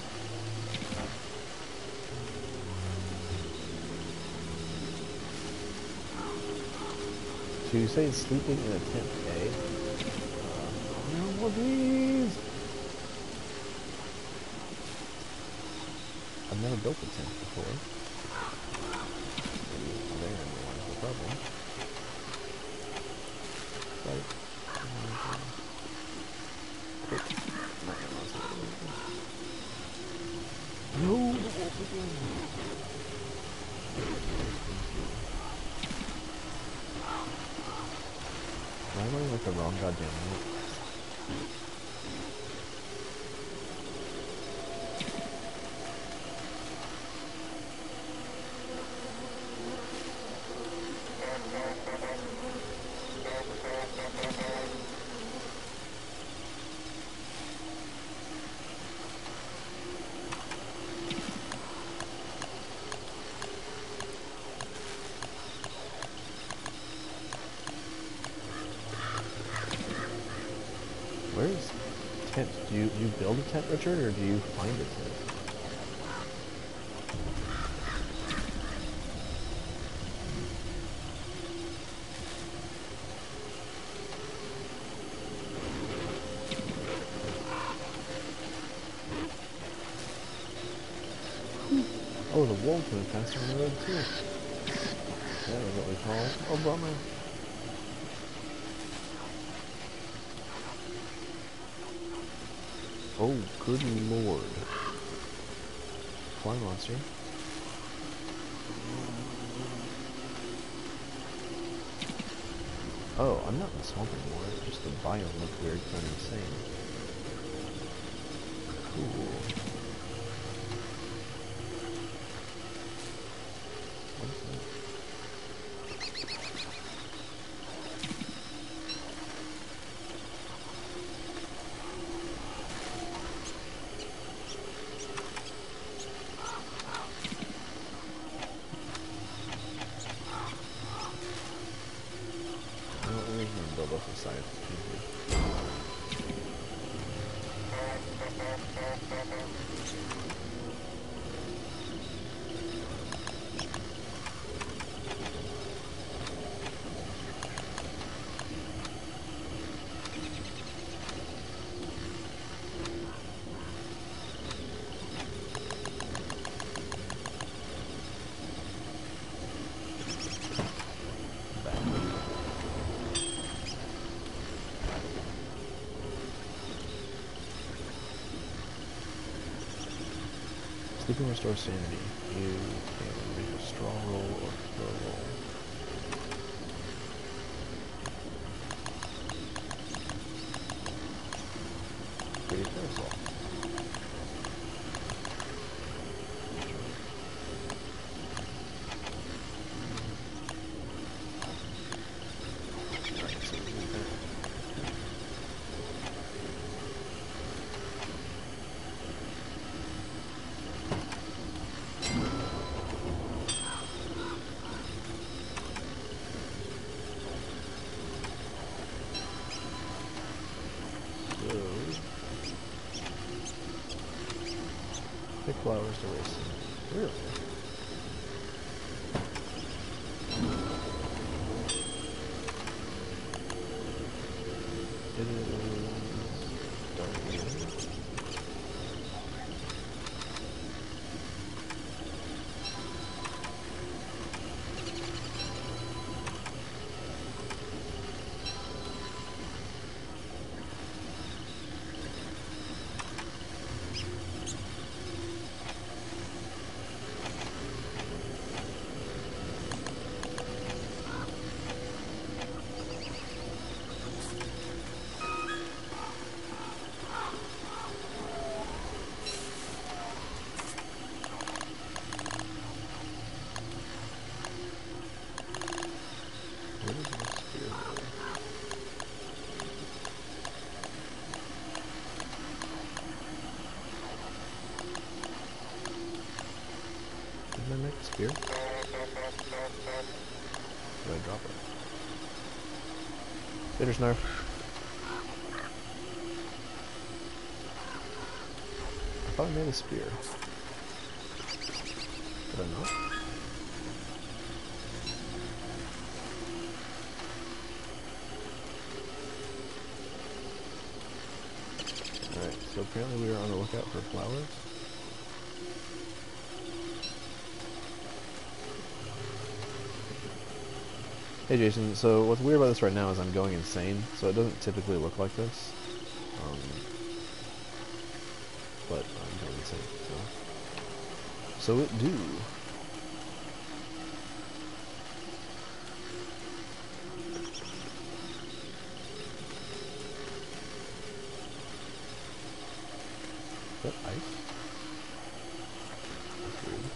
Speaker 1: So you say sleeping in a tent, eh? Uh, no more bees! I've never built a tent before. Maybe therein lies the problem. Right. No, the wolf again! Why am I like the wrong goddamn note? build a tent, Richard, or do you find a tent? Oh, the wolves went faster on the road too. That is what we call a bummer. Oh, good lord. Fly monster. Oh, I'm not in the swamp anymore. Just the biome looked weird and insane. Cool. What is that? Build up a science here. Sleep and restore sanity. You can make a straw roll or throw roll. Create parasol. Alright, so we need that. Pick flowers to race. Really? It is dark again. Did I make a spear? Did I drop it? Spider's nerf. I thought I made a spear. Did I not? Alright, so apparently we are on the lookout for flowers. Hey Jason, so what's weird about this right now is I'm going insane, so it doesn't typically look like this. Um, but I'm going insane, so. So it do. Is that ice? That's weird.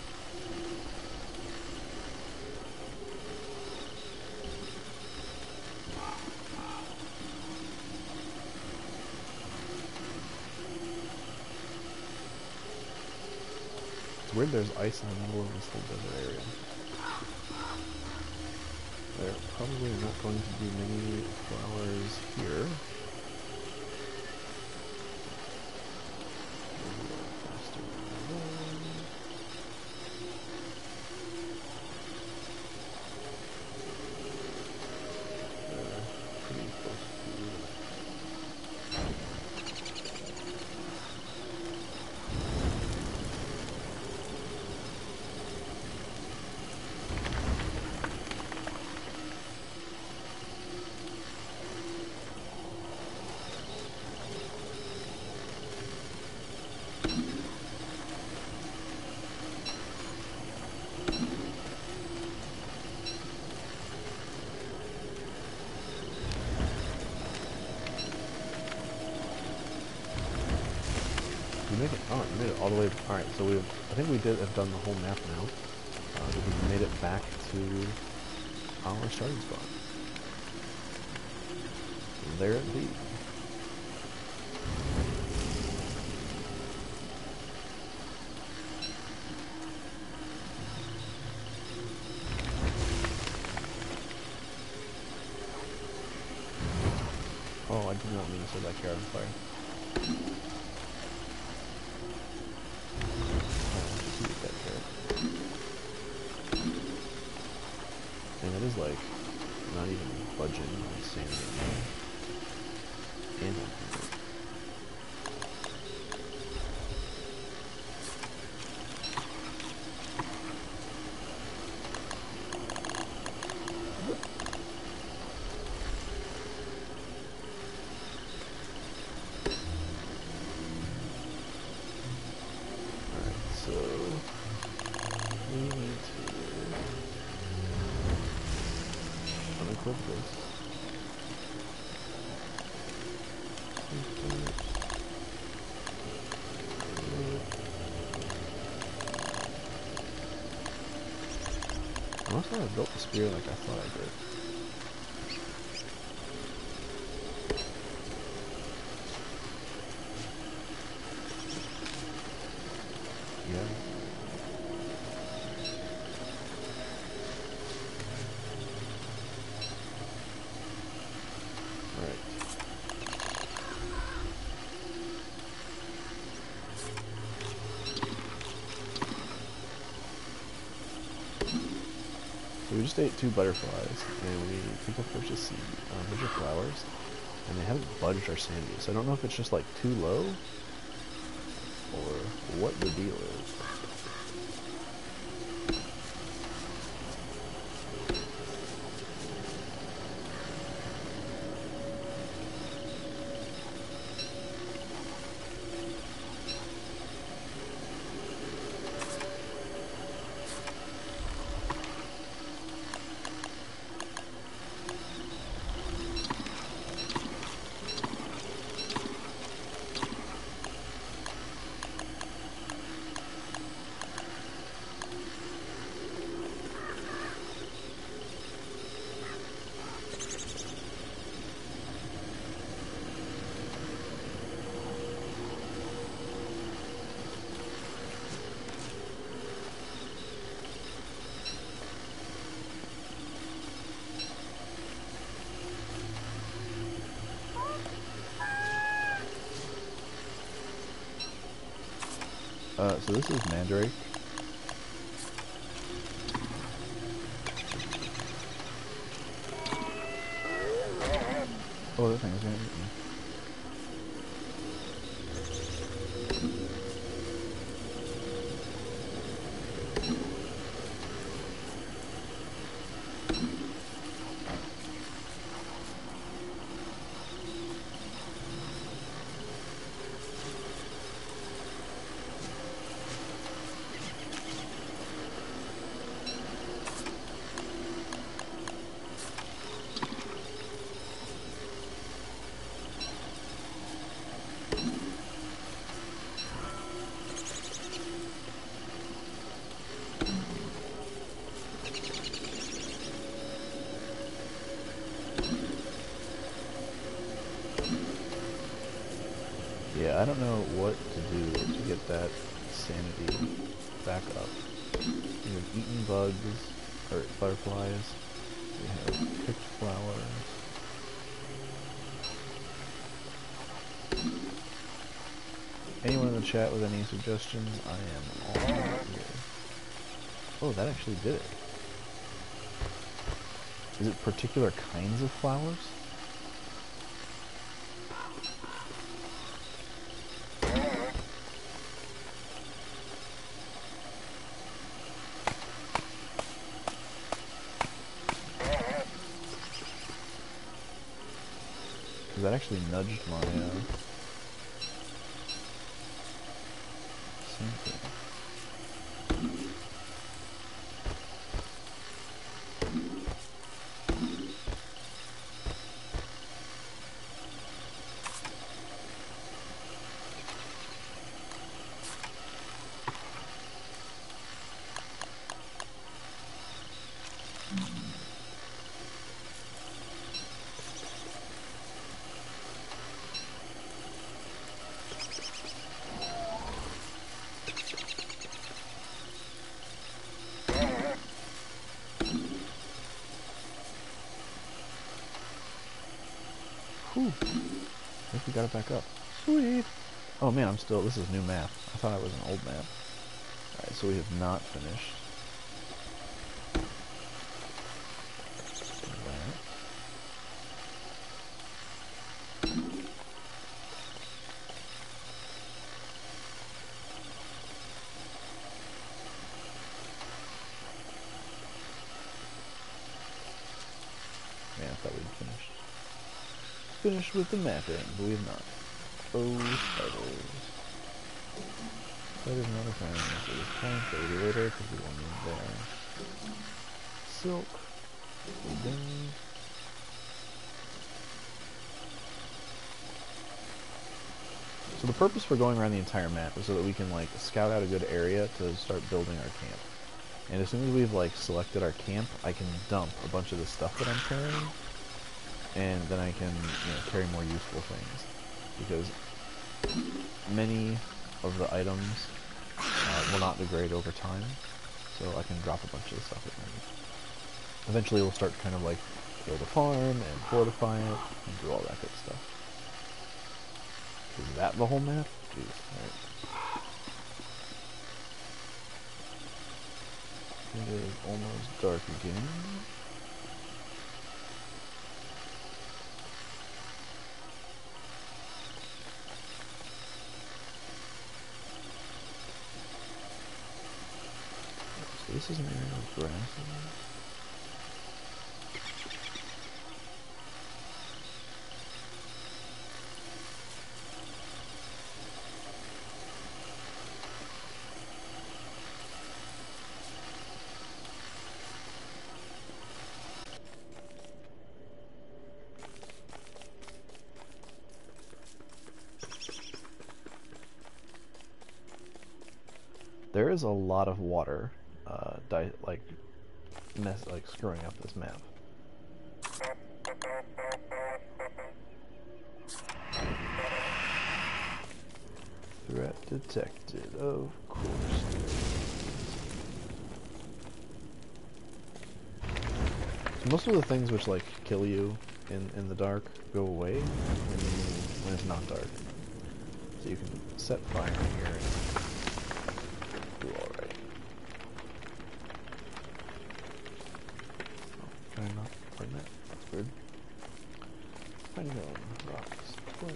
Speaker 1: It's weird there's ice in the middle of this whole desert area. There are probably not going to be many flowers here. all the way. All right, so we've. I think we did have done the whole map now. Uh, we've made it back to our starting spot. There it be. Oh, I did not mean to set that carrot on fire. And it is like not even budging on sanity and on Alright, so we need to unequip this. I must not have built the spear like I thought I did. Yeah. Alright. So we just ate two butterflies, and we picked up a bunch of seed, uh, a bunch of flowers, and they haven't budged our sanity. So I don't know if it's just like too low, or what the deal is. Uh, so this is Mandrake. Oh, that thing is gonna eat me. Yeah, I don't know what to do to get that sanity back up. We have eaten bugs, or butterflies. We have picked flowers. Anyone in the chat with any suggestions? I am all here. Oh, that actually did it. Is it particular kinds of flowers? That actually nudged my uh, sanity. Ooh, I think we got it back up. Sweet. Oh man, I'm still, this is new map. I thought it was an old map. Alright, so we have not finished. That. Man, I thought we'd finished. Finished with the mapping, but we have not. Oh, spiders. Spiders and other things. At this point, they'll be later because we won't need there. Silk. Ding. So the purpose for going around the entire map is so that we can like scout out a good area to start building our camp. And as soon as we've like selected our camp, I can dump a bunch of the stuff that I'm carrying, and then I can, you know, carry more useful things. Because many of the items uh, will not degrade over time, so I can drop a bunch of the stuff at random. Eventually we'll start kind of like build a farm and fortify it and do all that good stuff. Is that the whole map? Jeez, alright. It is almost dark again. So this is an area of grass in there. There is a lot of water, uh, di like, mess, like screwing up this map. Threat detected, of course. So most of the things which like kill you in in the dark go away when you, when it's not dark. So you can set fire in here. And do alright. Oh, can I not find that? That's weird. Find on rocks. What?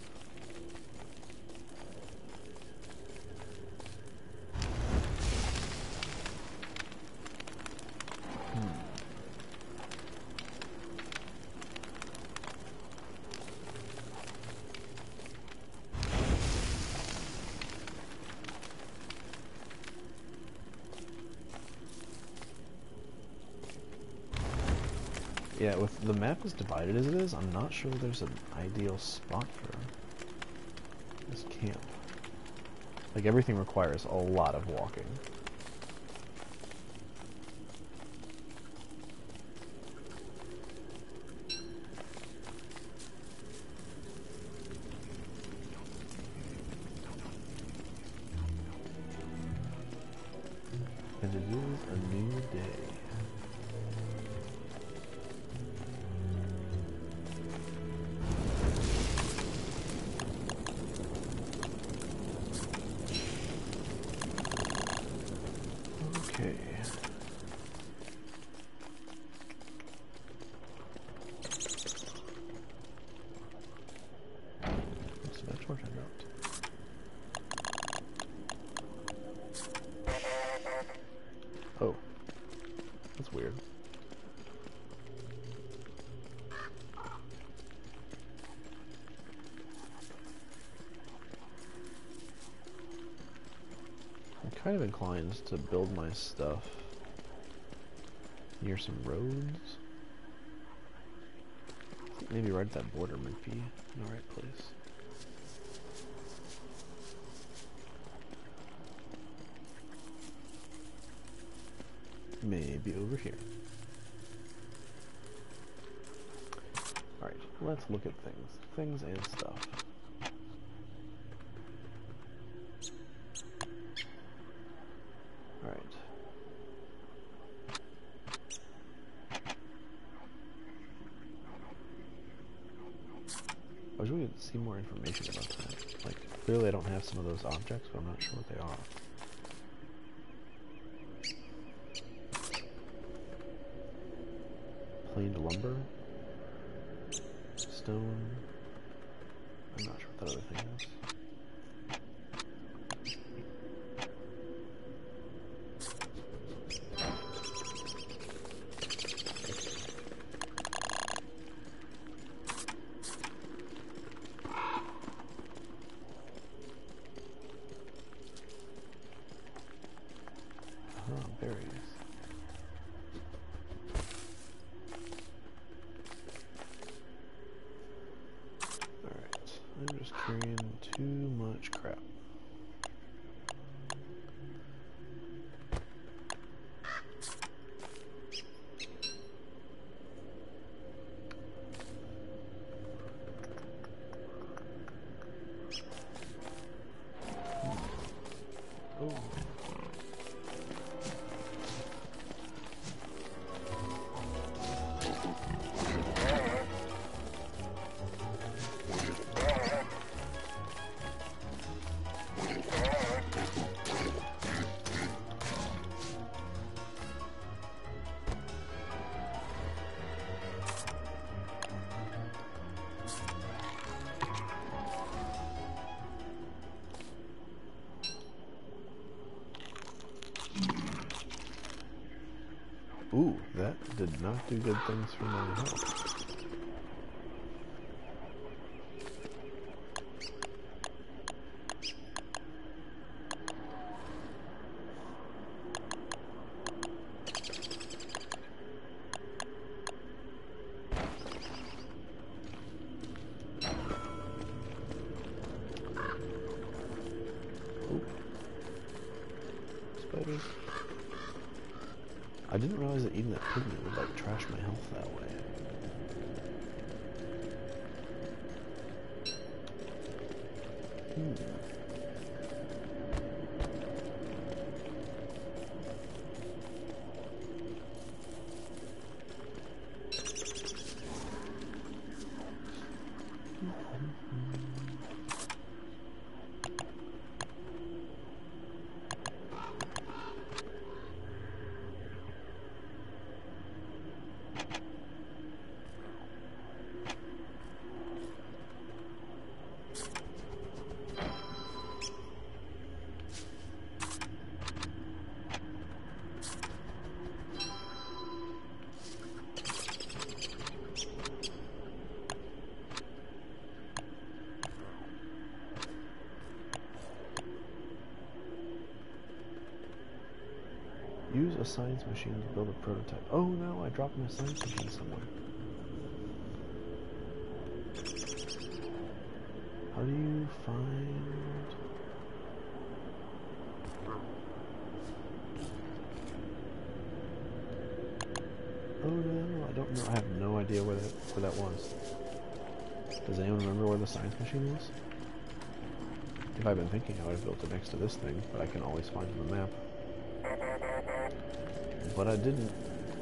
Speaker 1: Hmm. Yeah, with the map as divided as it is, I'm not sure there's an ideal spot for this camp. Like, everything requires a lot of walking. And it is a new day. Okay. What's that torch I dropped? Oh. That's weird. I'm kind of inclined to build my stuff near some roads. I think maybe right at that border might be in the right place. Maybe over here. Alright, let's look at things. Things and stuff. Alright. see more information about that. Like, clearly I don't have some of those objects, but I'm not sure what they are. Planed lumber? Stone? I'm not sure what that other thing is. I'm just carrying too much crap. Oh. Ooh, that did not do good things for my health. Oh. Spiders. I didn't realize that eating that pigment would like trash my health that way. Hmm. Use a science machine to build a prototype. Oh no, I dropped my science machine somewhere. How do you find... Oh no, I don't know. I have no idea where that, where that was. Does anyone remember where the science machine was? If I'd been thinking, I would have built it next to this thing, but I can always find it on the map. But I didn't.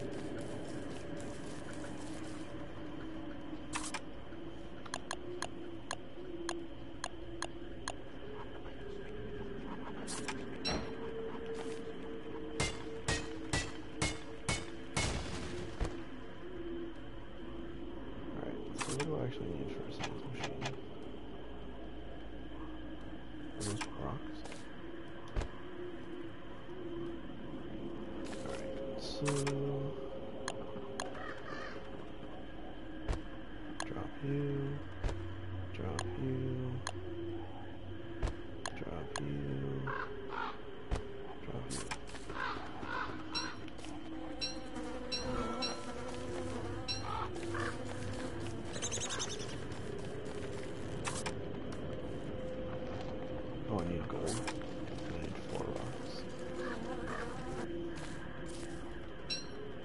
Speaker 1: Alright, so what do I actually need for a science machine? Are those rocks? Alright, so... Drop you, drop you, drop you, drop you. Oh, I need gold. I need four rocks.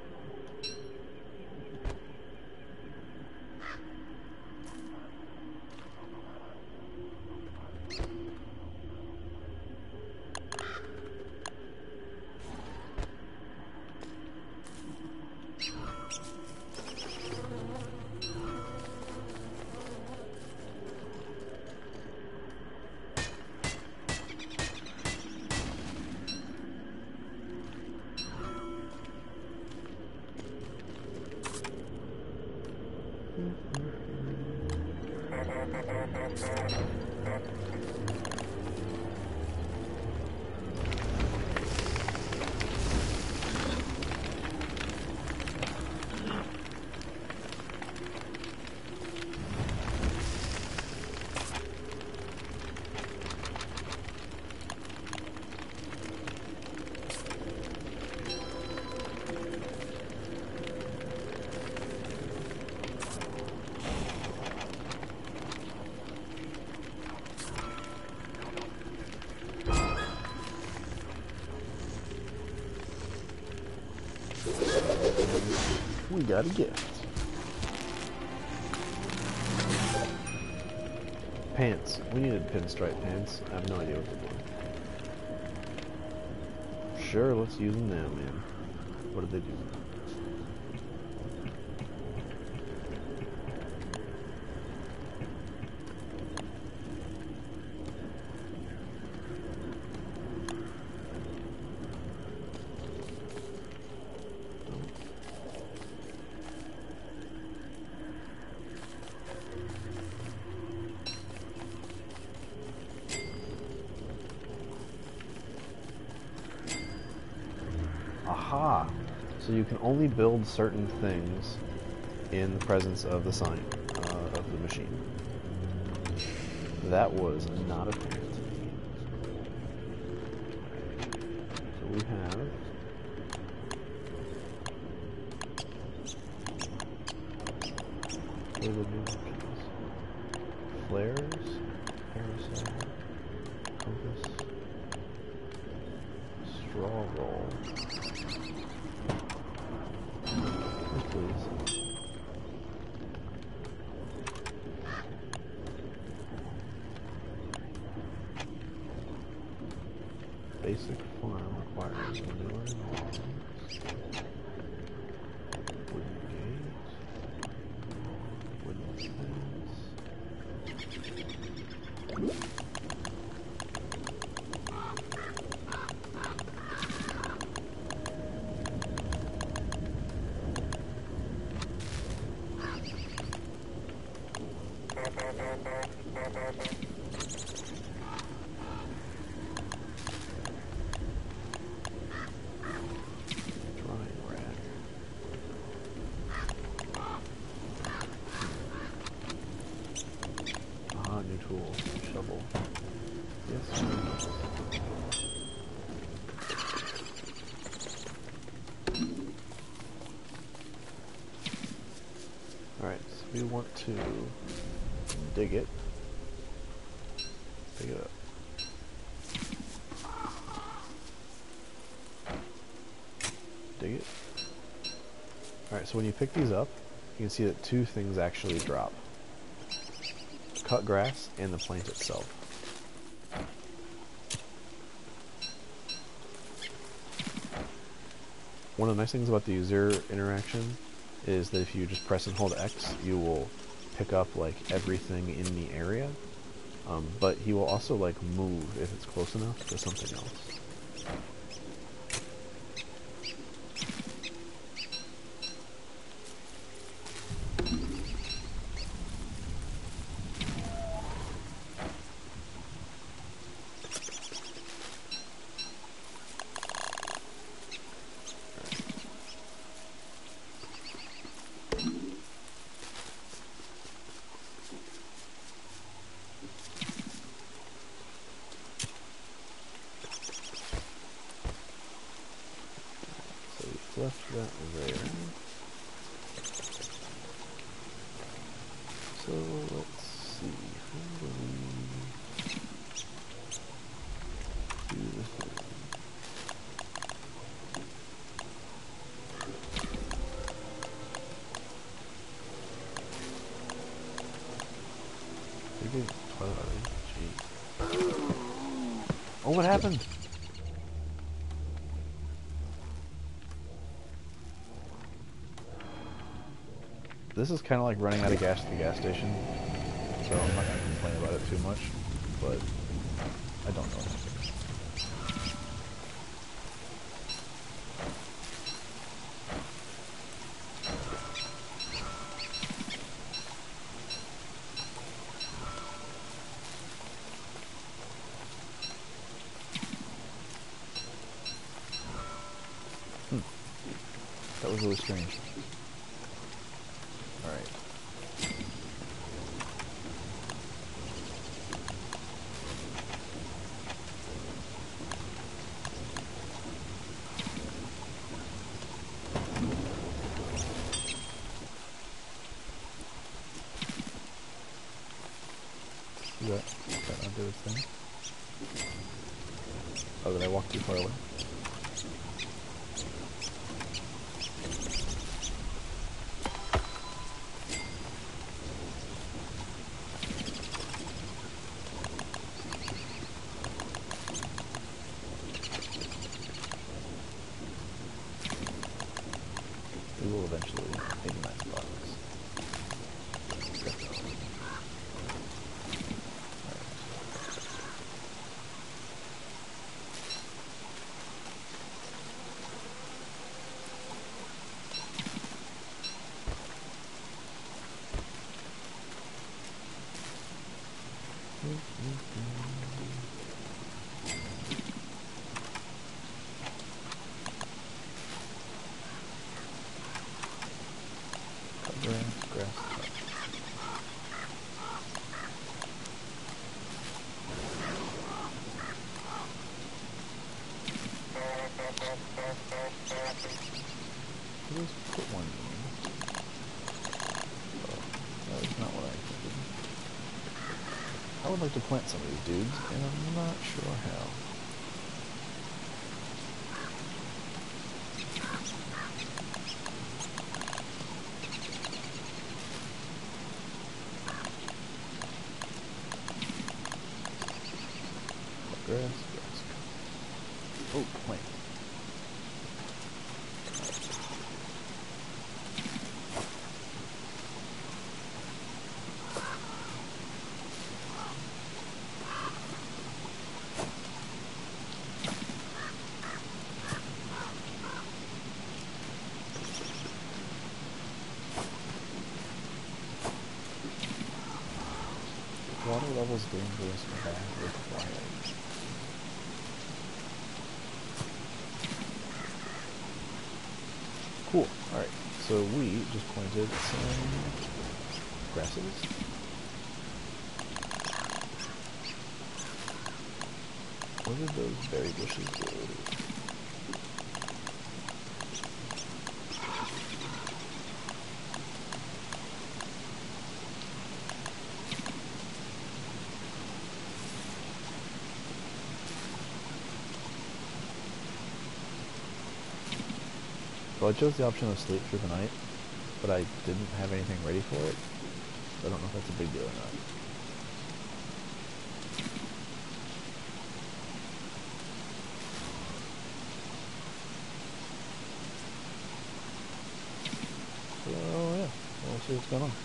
Speaker 1: We got a gift. Pants. We needed pinstripe pants. I have no idea what they're doing. Sure, let's use them now, man. What did they do? Aha! So you can only build certain things in the presence of the sign, uh, of the machine. That was not apparent. So we have... What are the new options? Flares, carousel, compass, straw roll. Please. Basic farm requires manure and logs. Wooden gate. Wooden fence. Drying rack. Ah, new tool. Shovel. Yes. Alright, so we want to dig it. Pick it up. Dig it. Alright, so when you pick these up, you can see that two things actually drop. Cut grass and the plant itself. One of the nice things about the user interaction is that if you just press and hold X, you will pick up like everything in the area. Um, but he will also like move if it's close enough to something else. Left that there. So let's see. How do we do this thing? We get twilight. Gee. Oh, what happened? This is kind of like running out of gas at the gas station, so I'm not going to complain about it too much, but I don't know what happened. That was really strange. Alright. Is that, is that not do its thing? Oh, did I walk too far away? We will eventually make a nice box. Definitely. Cut grass, grass, cut. Let's put one in. Oh, that is not what I intended. I would like to plant some of these dudes, and I'm not sure how. Grass, grass. Oh, plant. Water levels dangerous for bad with fire. Cool. Alright, so we just planted some grasses. Where did those berry bushes go? So I chose the option of sleep through the night, but I didn't have anything ready for it. So I don't know if that's a big deal or not. So yeah, we'll see what's going on.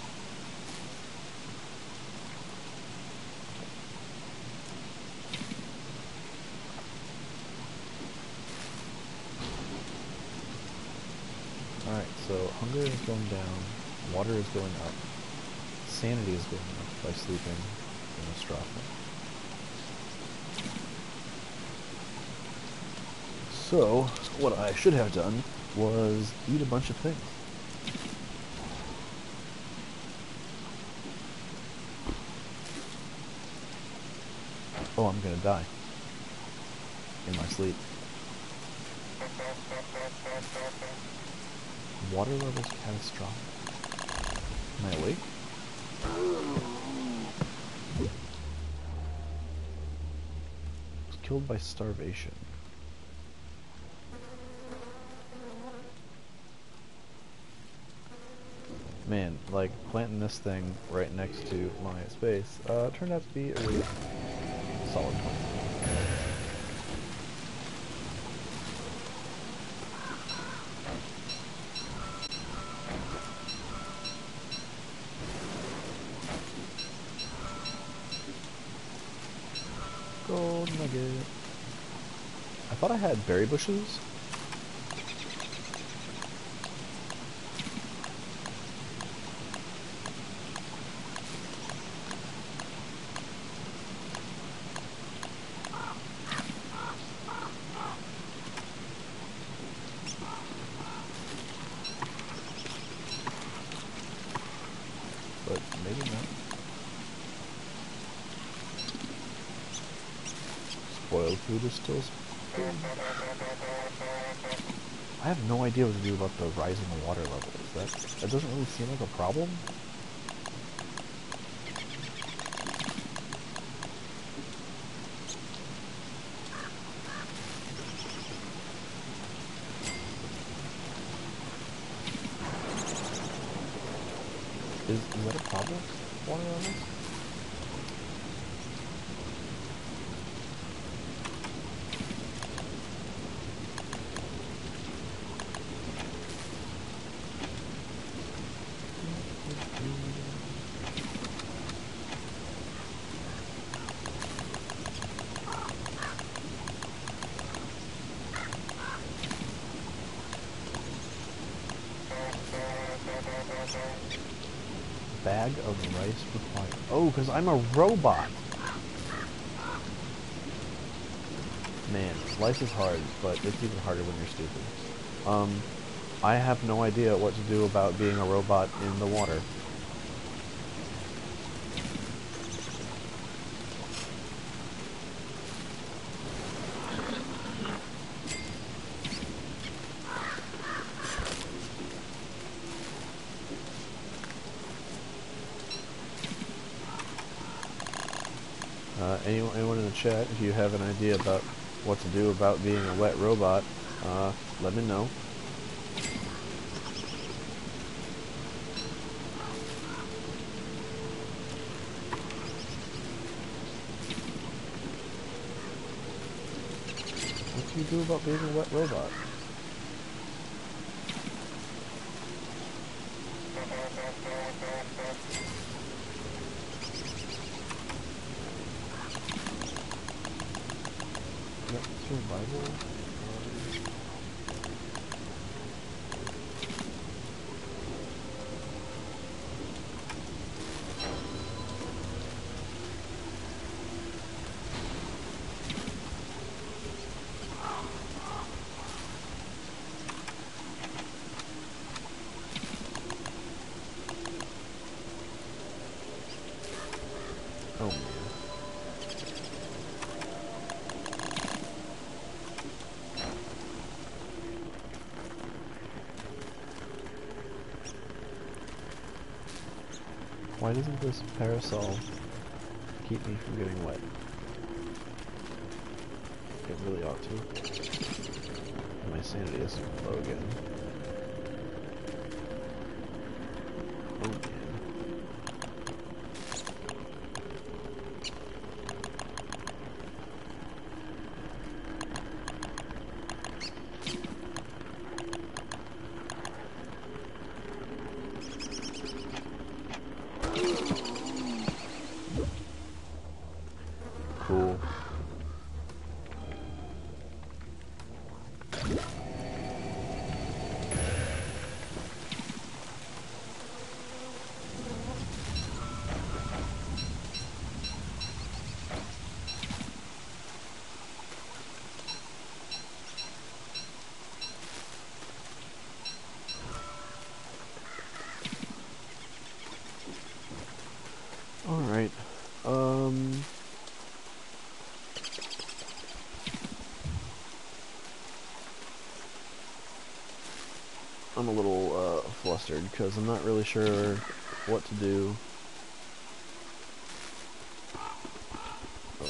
Speaker 1: Alright, so hunger is going down, water is going up, sanity is going up by sleeping in a straw thing. So, what I should have done was eat a bunch of things. Oh, I'm gonna die. In my sleep. Water levels catastrophic. Am I awake? Was killed by starvation. Man, like, planting this thing right next to my space, uh, turned out to be a really solid plan. Gold nugget. I thought I had berry bushes. Food is still food. I have no idea what to do about the rising water levels. That that doesn't really seem like a problem. Is, is that a problem? Water levels? Bag of rice required. Oh, because I'm a robot! Man, life is hard, but it's even harder when you're stupid. Um, I have no idea what to do about being a robot in the water. Uh, anyone, anyone in the chat, if you have an idea about what to do about being a wet robot, uh, let me know. What do you do about being a wet robot? Yep, survival. Oh man. Why doesn't this parasol keep me from getting wet? It really ought to. My sanity is low again. Oh man. Cool. Alright. Um... I'm a little uh, flustered because I'm not really sure what to do. Oh.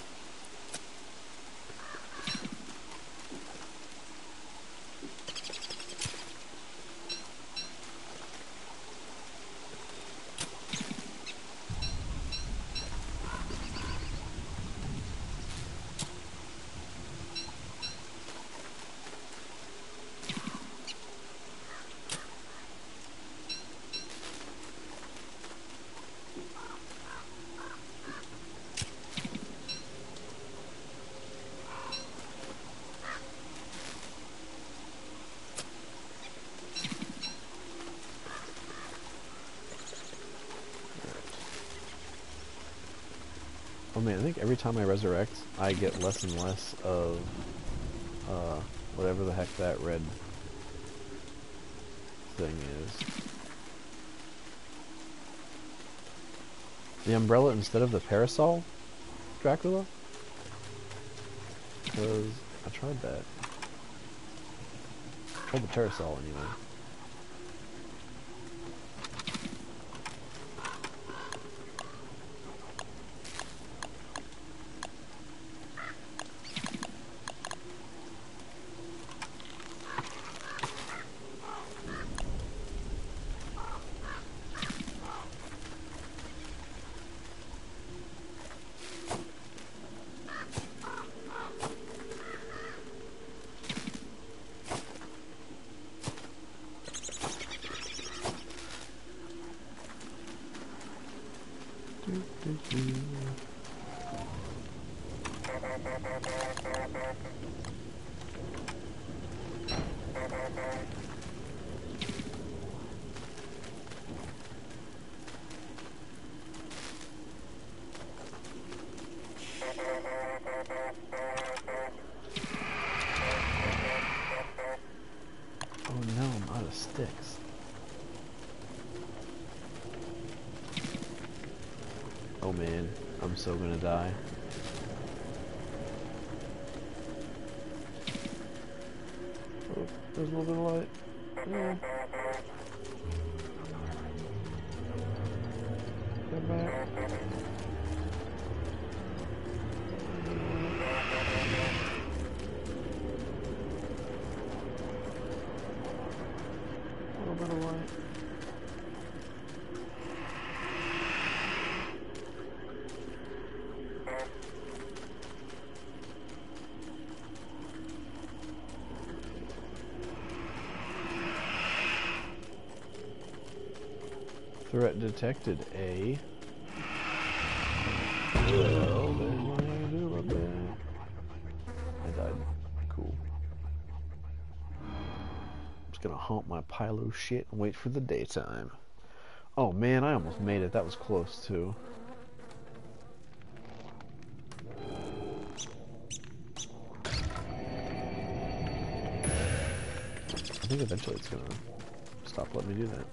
Speaker 1: Oh man, I think every time I resurrect, I get less and less of, uh, whatever the heck that red thing is. The umbrella instead of the parasol, Dracula? because I tried that. I tried the parasol anyway. Oh no, I'm out of sticks. Oh man, I'm so gonna die. Oh, there's a little bit of light. Yeah. Get back. A little bit of light. Threat detected, A. Well, there's nothing I can do about that. I died. Cool. I'm just gonna haunt my Pylo shit and wait for the daytime. Oh man, I almost made it. That was close too. I think eventually it's gonna stop letting me do that.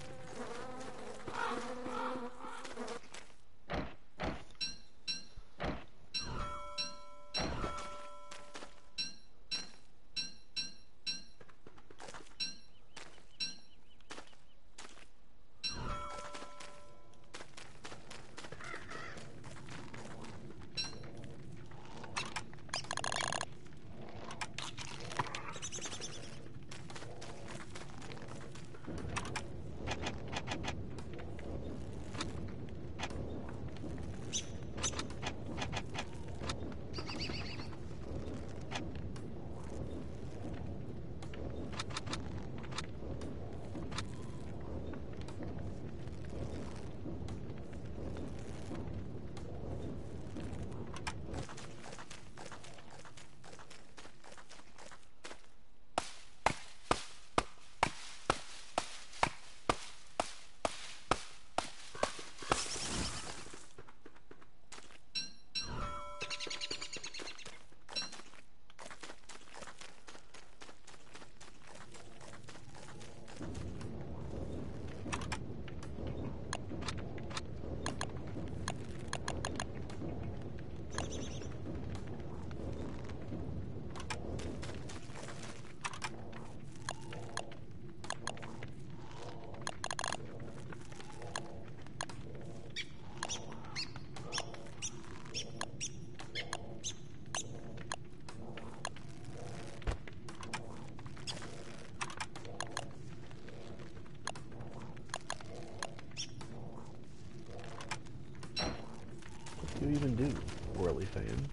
Speaker 1: What do you even do, Whirly fan?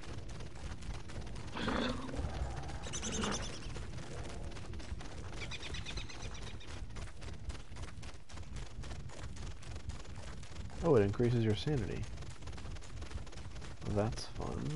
Speaker 1: Oh, it increases your sanity. Well, that's fun.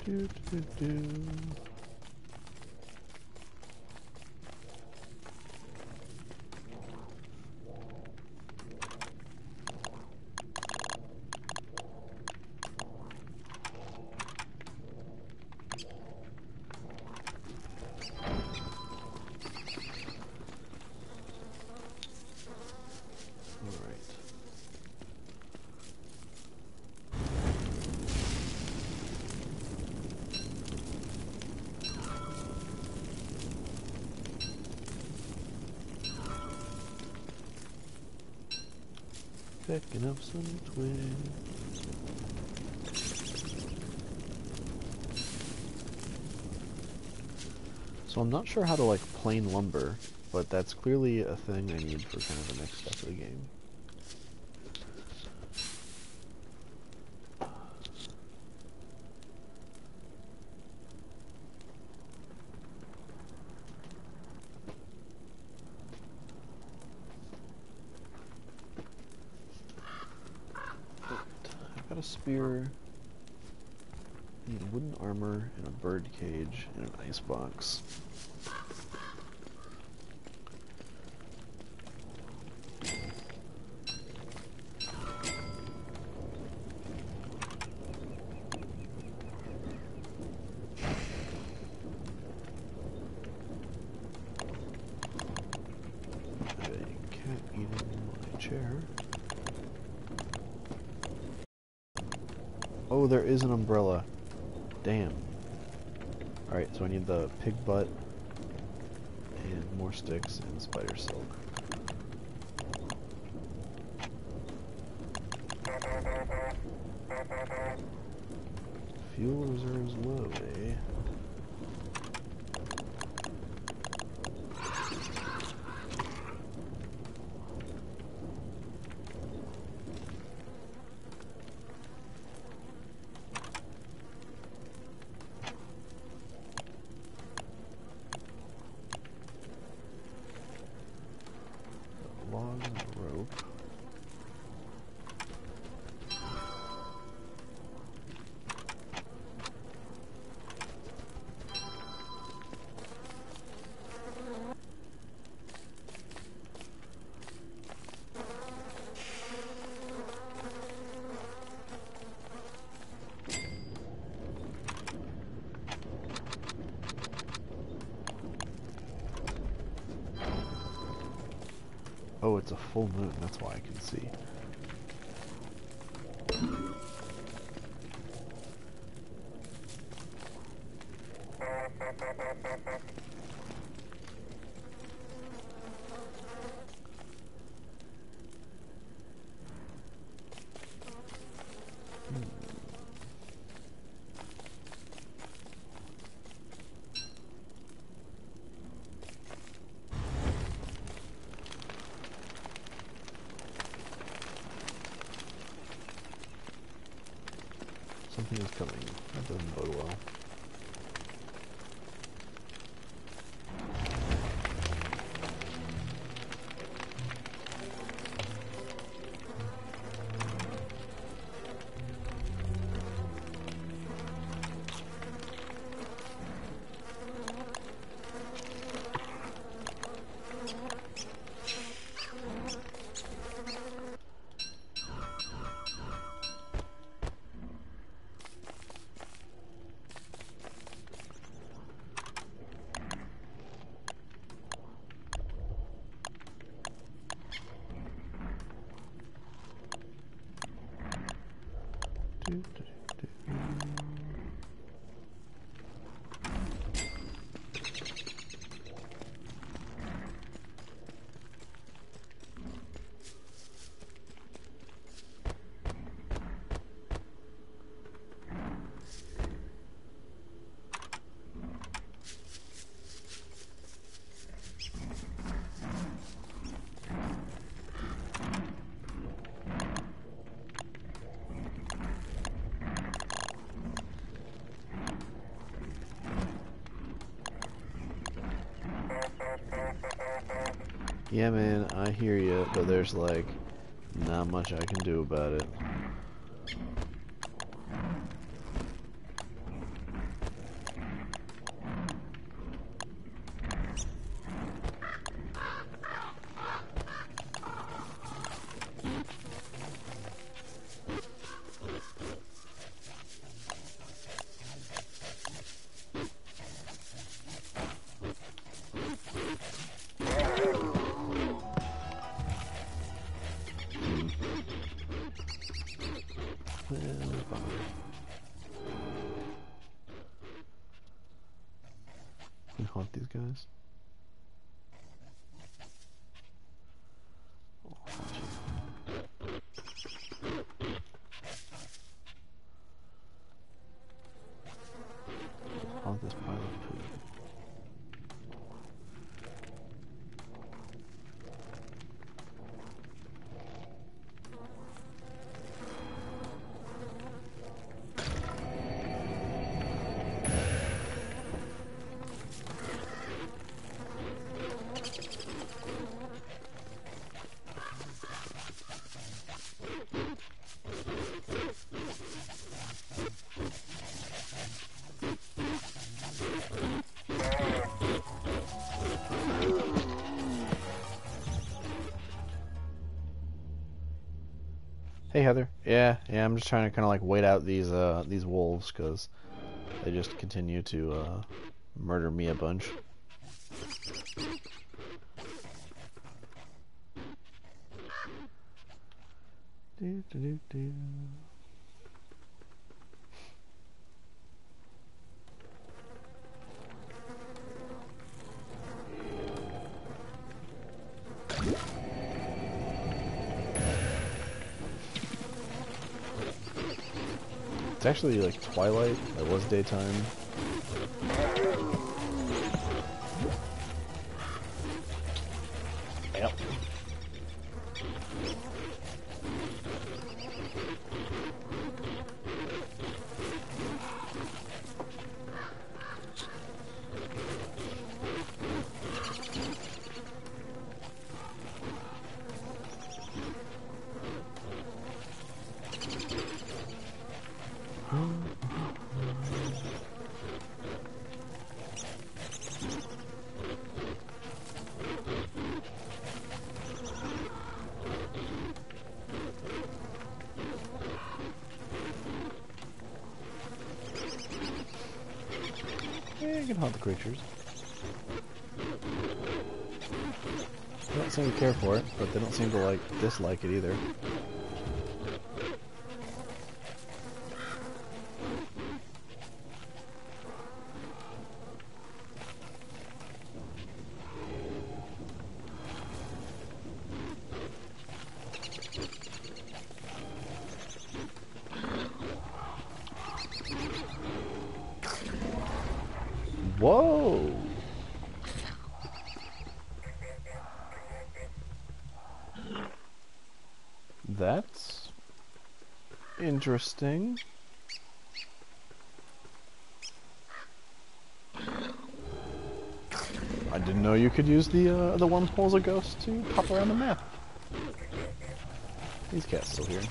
Speaker 1: Do, do, do. Picking up some twigs. So I'm not sure how to like plane lumber, but that's clearly a thing I need for kind of the next step of the game. Got a spear, need wooden armor, and a bird cage, and an ice box. A cat eating my chair. Oh, there is an umbrella. Damn. Alright, so I need the pig butt, and more sticks, and spider silk. Fuel reserves low, eh? Logs and a rope. Oh, it's a full moon, that's why I can see. Something is coming. That doesn't bode well. Do, do, do. Yeah, man, I hear you, but there's like not much I can do about it. haunt these guys. Oh, haunt this pile of poo. Hey Heather. Yeah, yeah. I'm just trying to kind of like wait out these uh these wolves because they just continue to uh, murder me a bunch. Do, do, do, do. It's actually like twilight. It was daytime. Yep. Yeah, you can haunt the creatures. They don't seem to care for it, but they don't seem to like dislike it either. Whoa! That's interesting. I didn't know you could use the uh, the wormhole as a ghost to pop around the map. These cats still here.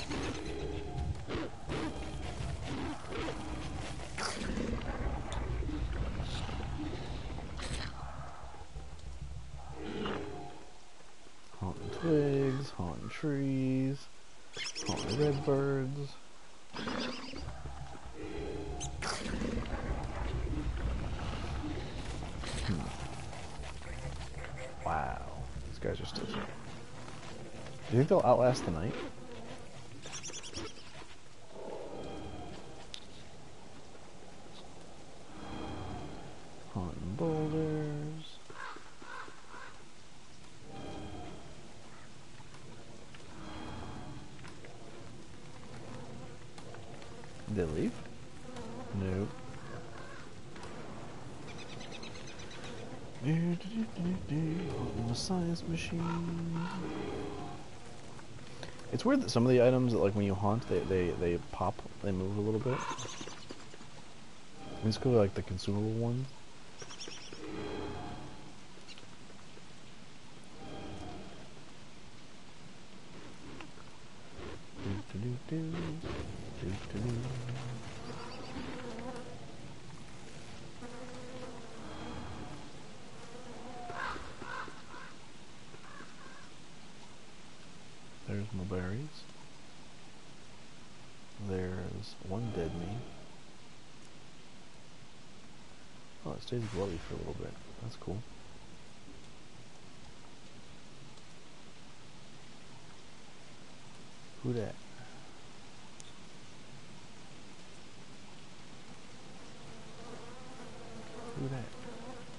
Speaker 1: Haunting twigs, haunting trees, haunting redbirds. Hmm. Wow, these guys are still here. Do you think they'll outlast the night? Haunting boulders. Did they leave? Nope. Do, do, do, do, do. Haunting the science machine. It's weird that some of the items that, like, when you haunt, they, they, they pop, they move a little bit. It's cool, like the consumable ones. Do, do, do, do, do, do. There's mulberries. There's one dead me. Oh, it stays glowy for a little bit. That's cool. Who dat? Who dat?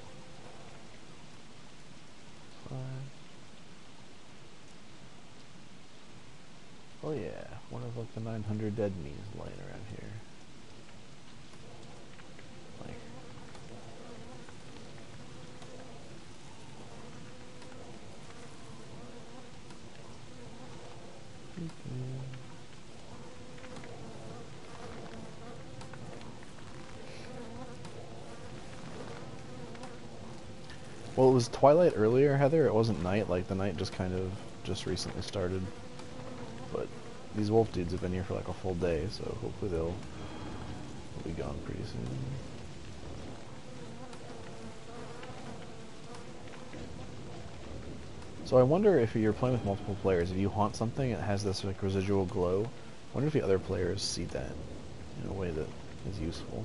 Speaker 1: like the nine hundred dead me's laying around here. Like, well, it was twilight earlier, Heather. It wasn't night. Like, the night just kind of just recently started. But these wolf dudes have been here for like a full day, so hopefully they'll, they'll be gone pretty soon. So I wonder if you're playing with multiple players, if you haunt something and it has this like residual glow, I wonder if the other players see that in a way that is useful.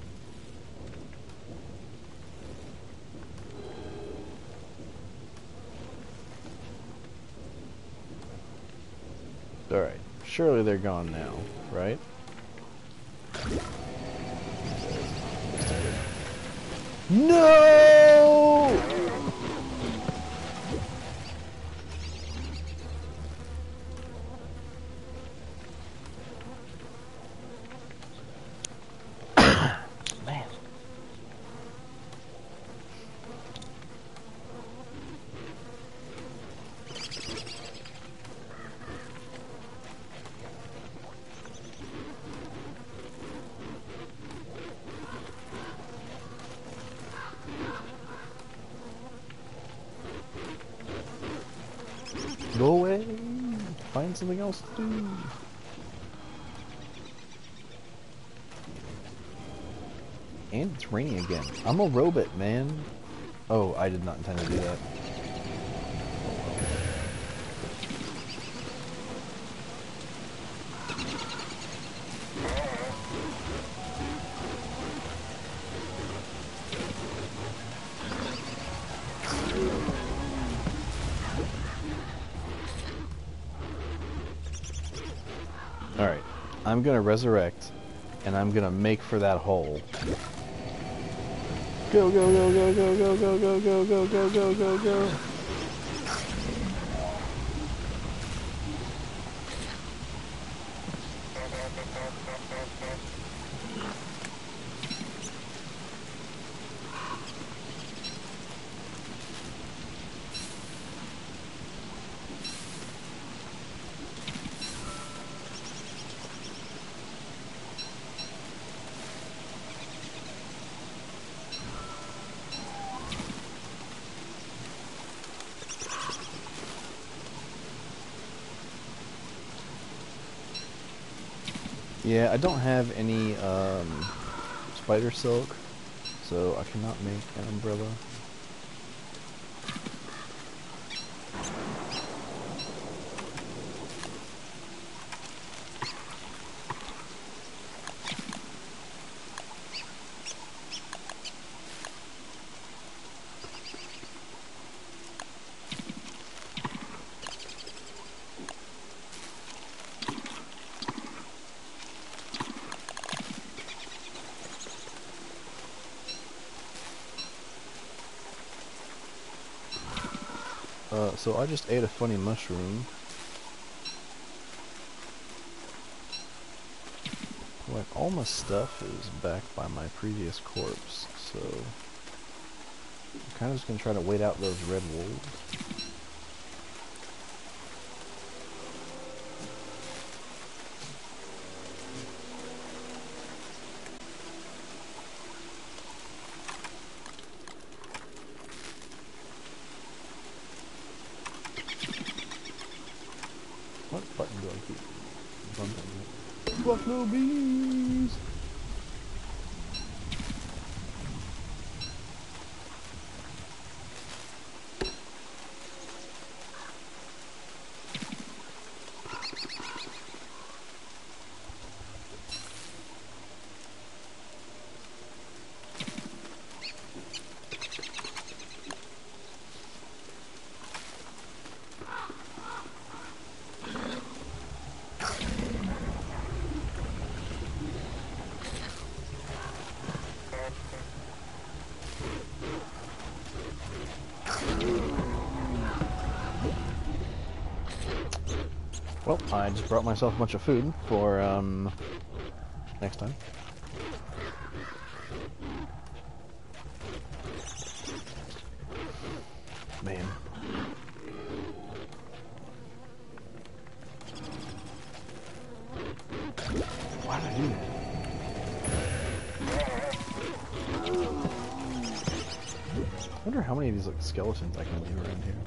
Speaker 1: Alright, surely they're gone now, right? No! Man. Go away! Find something else to do! And it's raining again. I'm a robot, man! Oh, I did not intend to do that. Alright, I'm gonna resurrect, and I'm gonna make for that hole. Go, go, go, go, go, go, go, go, go, go, go, go, go, go. Yeah, I don't have any um, spider silk, so I cannot make an umbrella. Uh, so I just ate a funny mushroom. Like, all my stuff is back by my previous corpse, so I'm kind of just gonna try to wait out those red wolves. What button do I keep bumping? Buffalo bees! Well, I just brought myself a bunch of food for um, next time. Man. Why did I do that? I wonder how many of these like skeletons I can leave around here.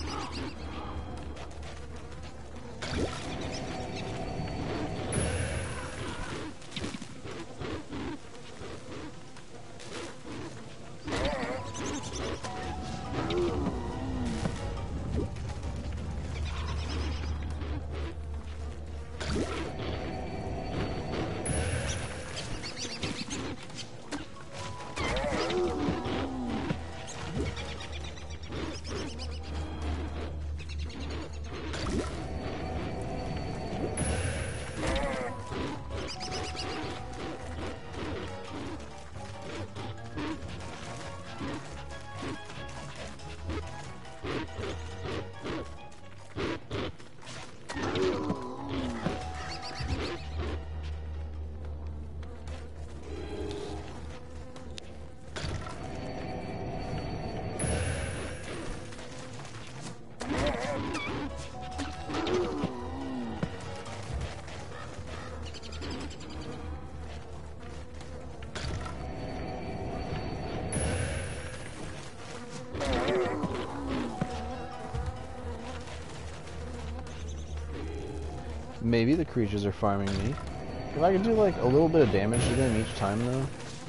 Speaker 1: Maybe the creatures are farming me. If I could do like a little bit of damage to them each time though.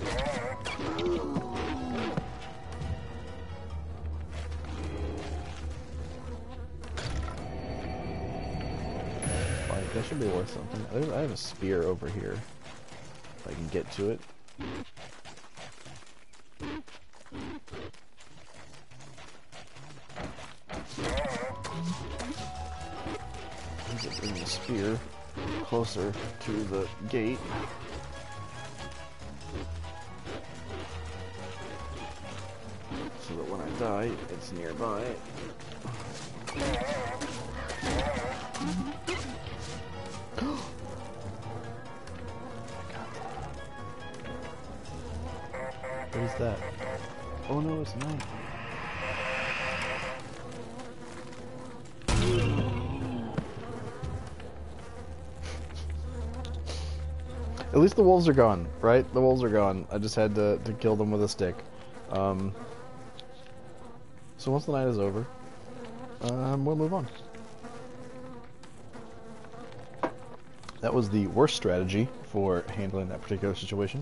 Speaker 1: Like, that should be worth something. There's, I have a spear over here. If I can get to it. Bring the spear closer to the gate. So that when I die, it's nearby. What is that? Oh no, it's not. At least the wolves are gone, right? The wolves are gone. I just had to, to kill them with a stick. Um, so once the night is over, um, we'll move on. That was the worst strategy for handling that particular situation.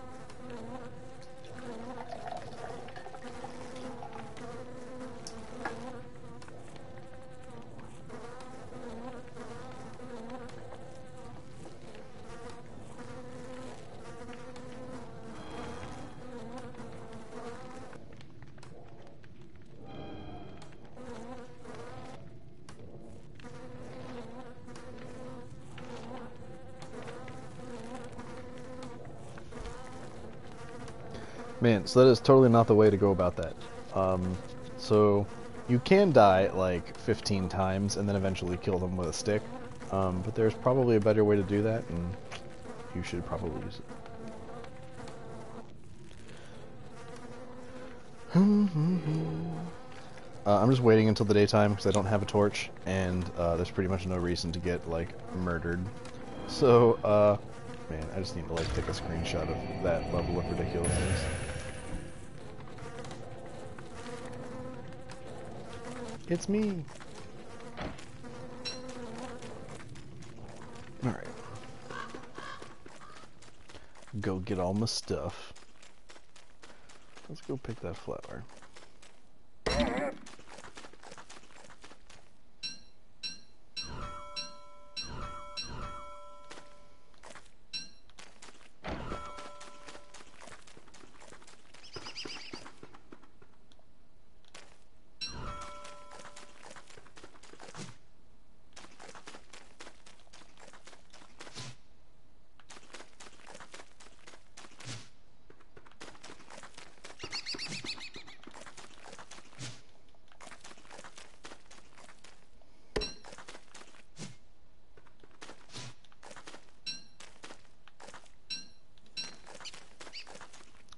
Speaker 1: Man, so that is totally not the way to go about that. Um, so you can die like fifteen times and then eventually kill them with a stick, um, but there's probably a better way to do that, and you should probably use it. uh, I'm just waiting until the daytime because I don't have a torch, and uh, there's pretty much no reason to get like murdered. So, uh, man, I just need to like take a screenshot of that level of ridiculousness. It's me. Alright. Go get all my stuff. Let's go pick that flower.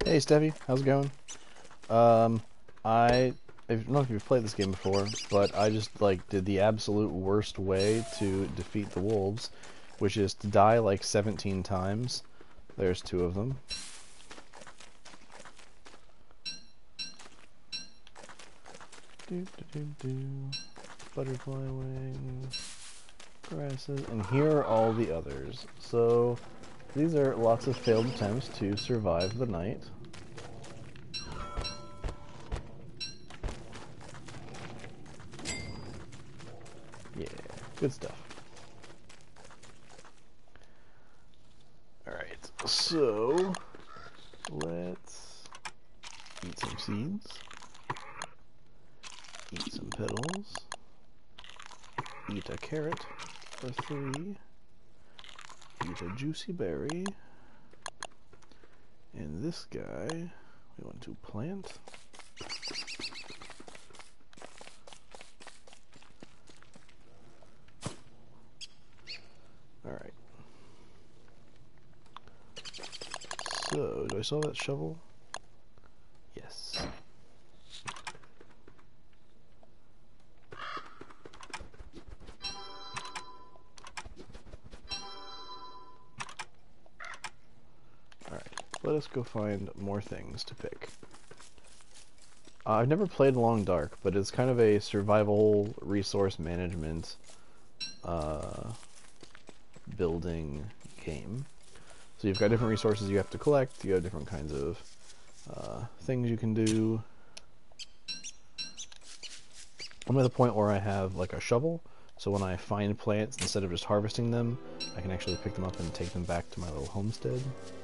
Speaker 1: Hey Steffi, how's it going? Um, I, I don't know if you've played this game before, but I just like did the absolute worst way to defeat the wolves, which is to die like seventeen times. There's two of them. Do, do, do, do. Butterfly wings, grasses, and here are all the others. So these are lots of failed attempts to survive the night. Yeah, good stuff. Alright, so let's eat some seeds, eat some petals, eat a carrot for three, eat a juicy berry, and this guy we want to plant. Alright. So, do I still have that shovel? Yes. Alright, let us go find more things to pick. Uh, I've never played Long Dark, but it's kind of a survival resource management uh, building game. So you've got different resources you have to collect, you have different kinds of uh, things you can do. I'm at the point where I have like a shovel, so when I find plants, instead of just harvesting them, I can actually pick them up and take them back to my little homestead.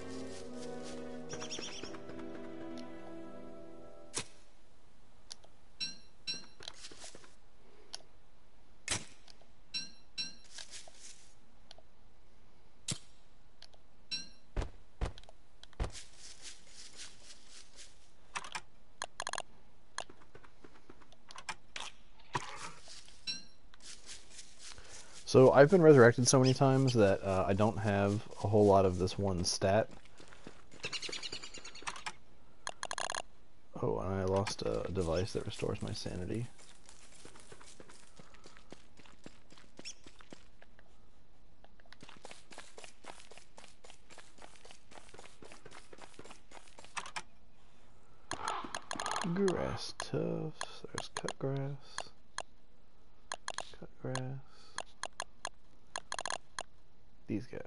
Speaker 1: So I've been resurrected so many times that uh, I don't have a whole lot of this one stat. Oh, and I lost a device that restores my sanity. Grass tufts, there's cut grass, cut grass. These guys.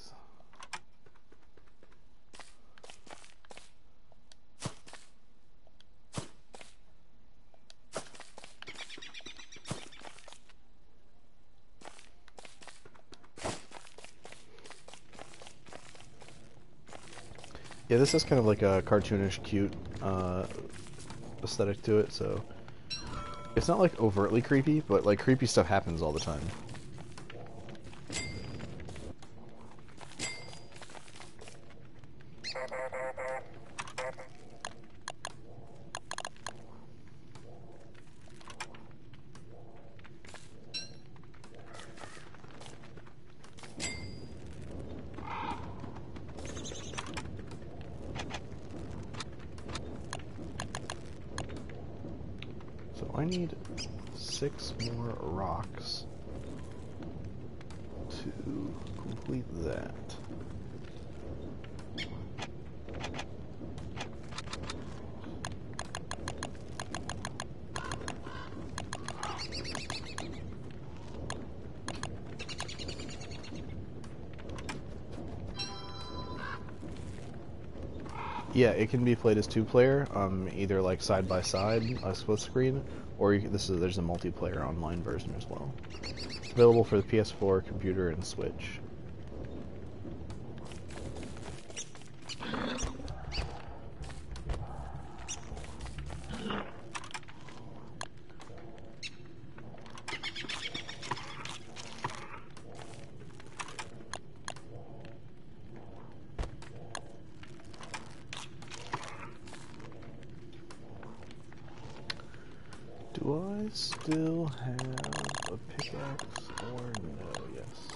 Speaker 1: Yeah, this is kind of like a cartoonish, cute uh, aesthetic to it, so it's not like overtly creepy, but like creepy stuff happens all the time. So I need six more rocks to complete that. Yeah, it can be played as two-player, um, either like side by side, a split screen, or you, this is there's a multiplayer online version as well. Available for the P S four, computer, and Switch. Do I still have a pickaxe or no? Yes.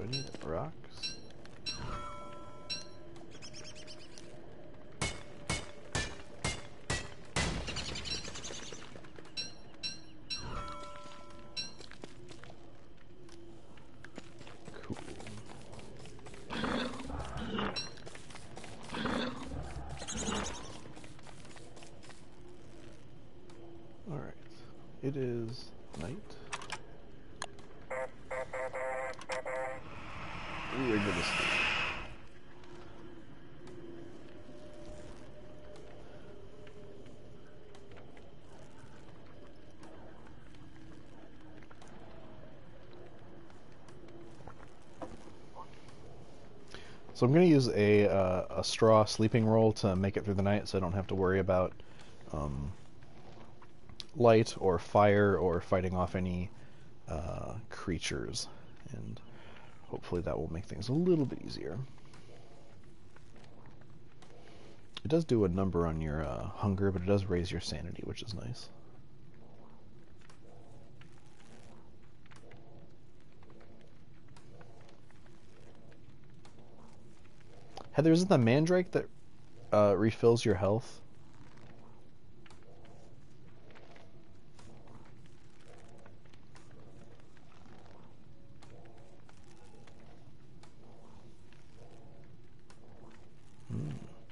Speaker 1: do I need rocks? Cool. Alright. It is night. We are good to sleep. So I'm going to use a, uh, a straw sleeping roll to make it through the night so I don't have to worry about um, light or fire or fighting off any uh, creatures. And hopefully that will make things a little bit easier. It does do a number on your uh, hunger, but it does raise your sanity, which is nice. Heather, isn't the mandrake that uh, refills your health? Hmm.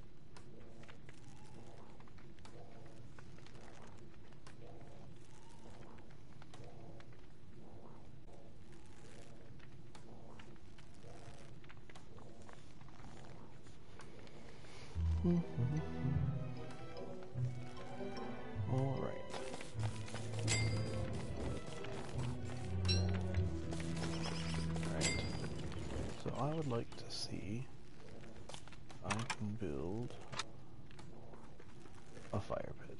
Speaker 1: All right. Alright. So I would like to see if I can build a fire pit.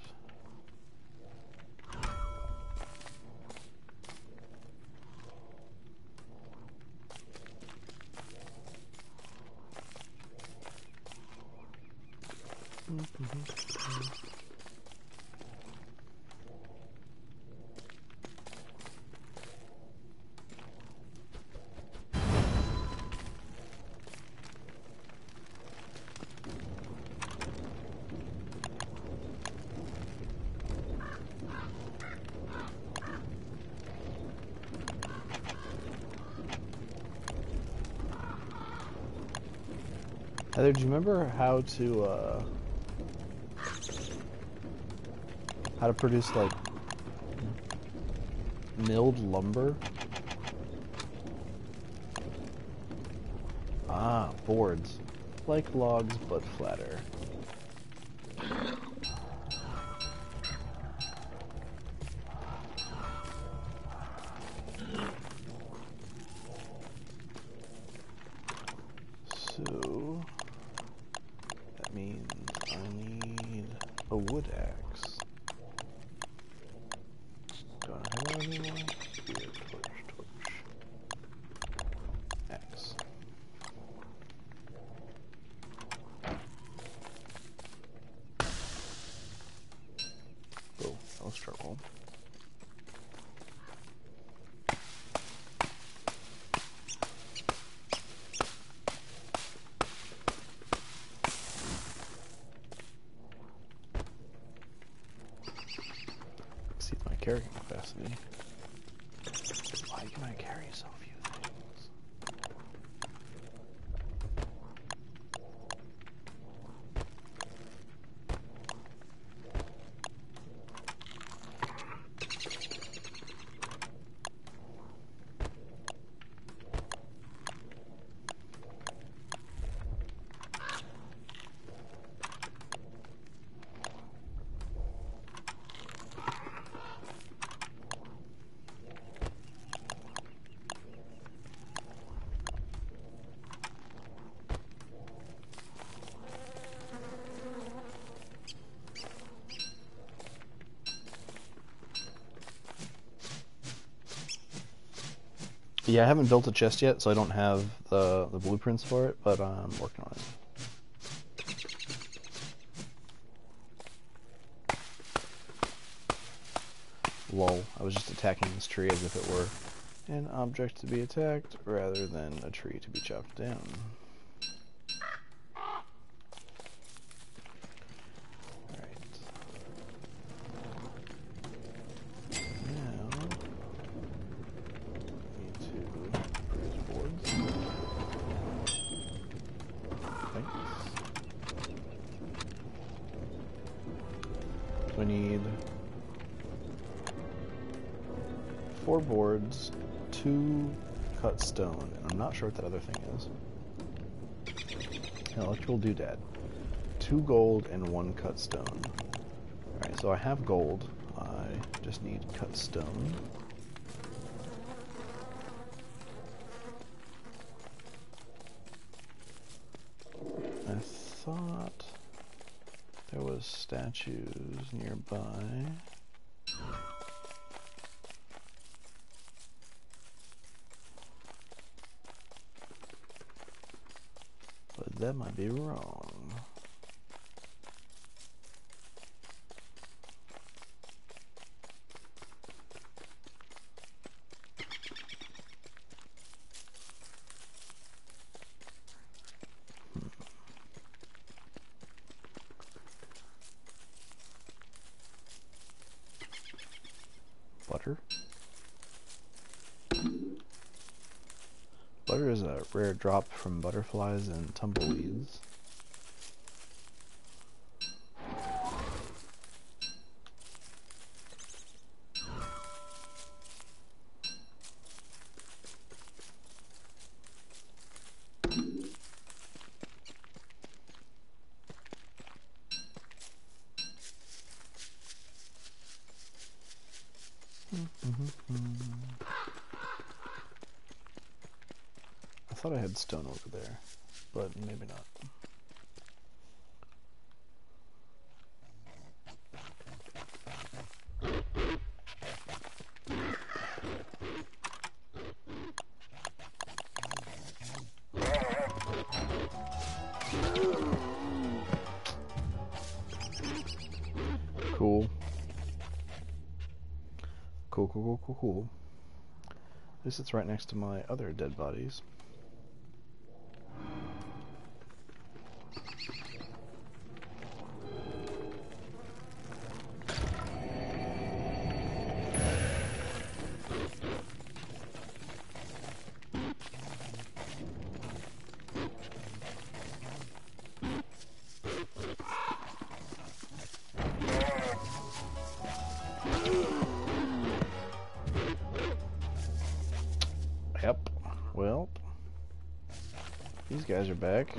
Speaker 1: Heather, do you remember how to uh, how to produce like milled lumber? Ah, boards. Like logs, but flatter. So that means I need a wood axe. Don't I have any more? Here, torch, torch. Axe. Oh, that was trouble. Exceed my carrying capacity. Why can I carry so few things? Yeah, I haven't built a chest yet, so I don't have the, the blueprints for it, but I'm working on it. Lol, I was just attacking this tree as if it were an object to be attacked rather than a tree to be chopped down. We need four boards, two cut stone, and I'm not sure what that other thing is. An electrical doodad. Two gold and one cut stone. Alright, so I have gold. I just need cut stone. I thought there was statues nearby. But that might be wrong. Butter. Butter is a rare drop from butterflies and tumbleweeds. I thought I had stone over there, but maybe not. Cool. Cool, cool, cool, cool, cool. At least it's right next to my other dead bodies. Yep. Well, these guys are back.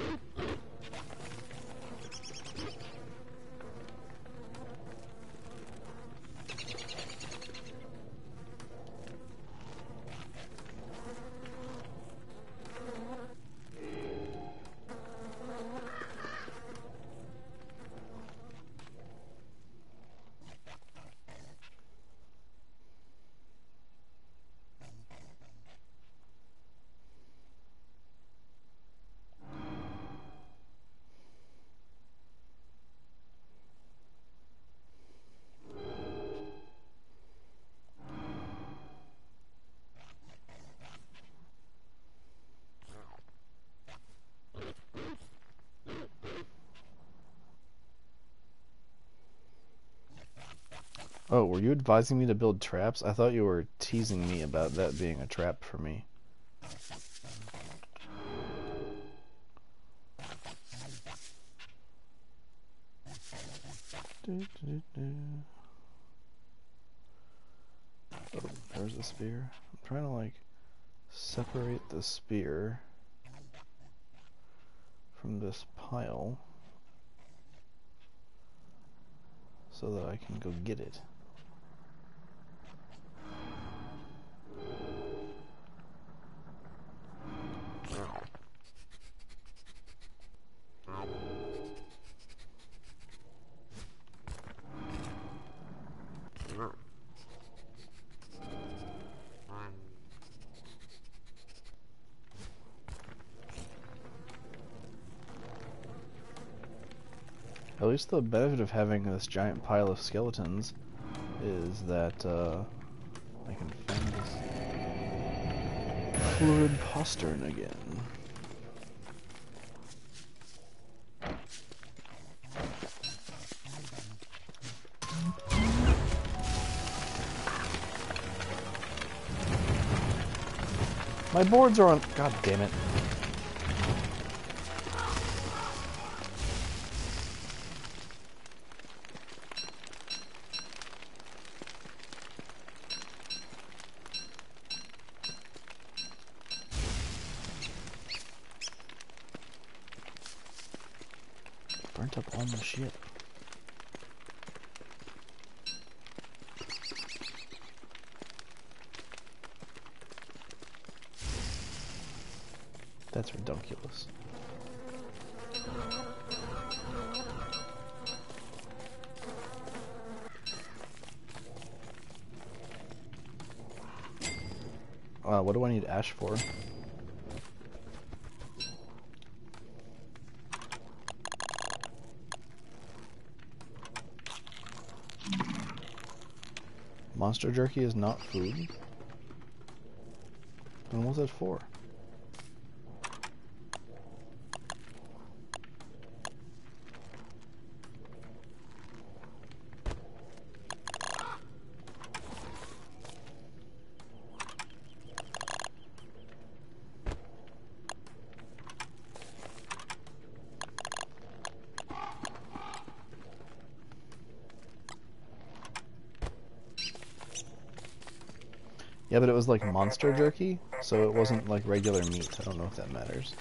Speaker 1: Oh, were you advising me to build traps? I thought you were teasing me about that being a trap for me. Do, do, do. Oh, there's the spear. I'm trying to, like, separate the spear from this pile so that I can go get it. At least the benefit of having this giant pile of skeletons is that uh, I can find this. Fluid postern again. My boards are on... God damn it. Burnt up all my shit. That's ridiculous. Uh, what do I need ash for? Monster jerky is not food? Then what's it for? Yeah, but it was like monster jerky, so it wasn't like regular meat. I don't know if that matters.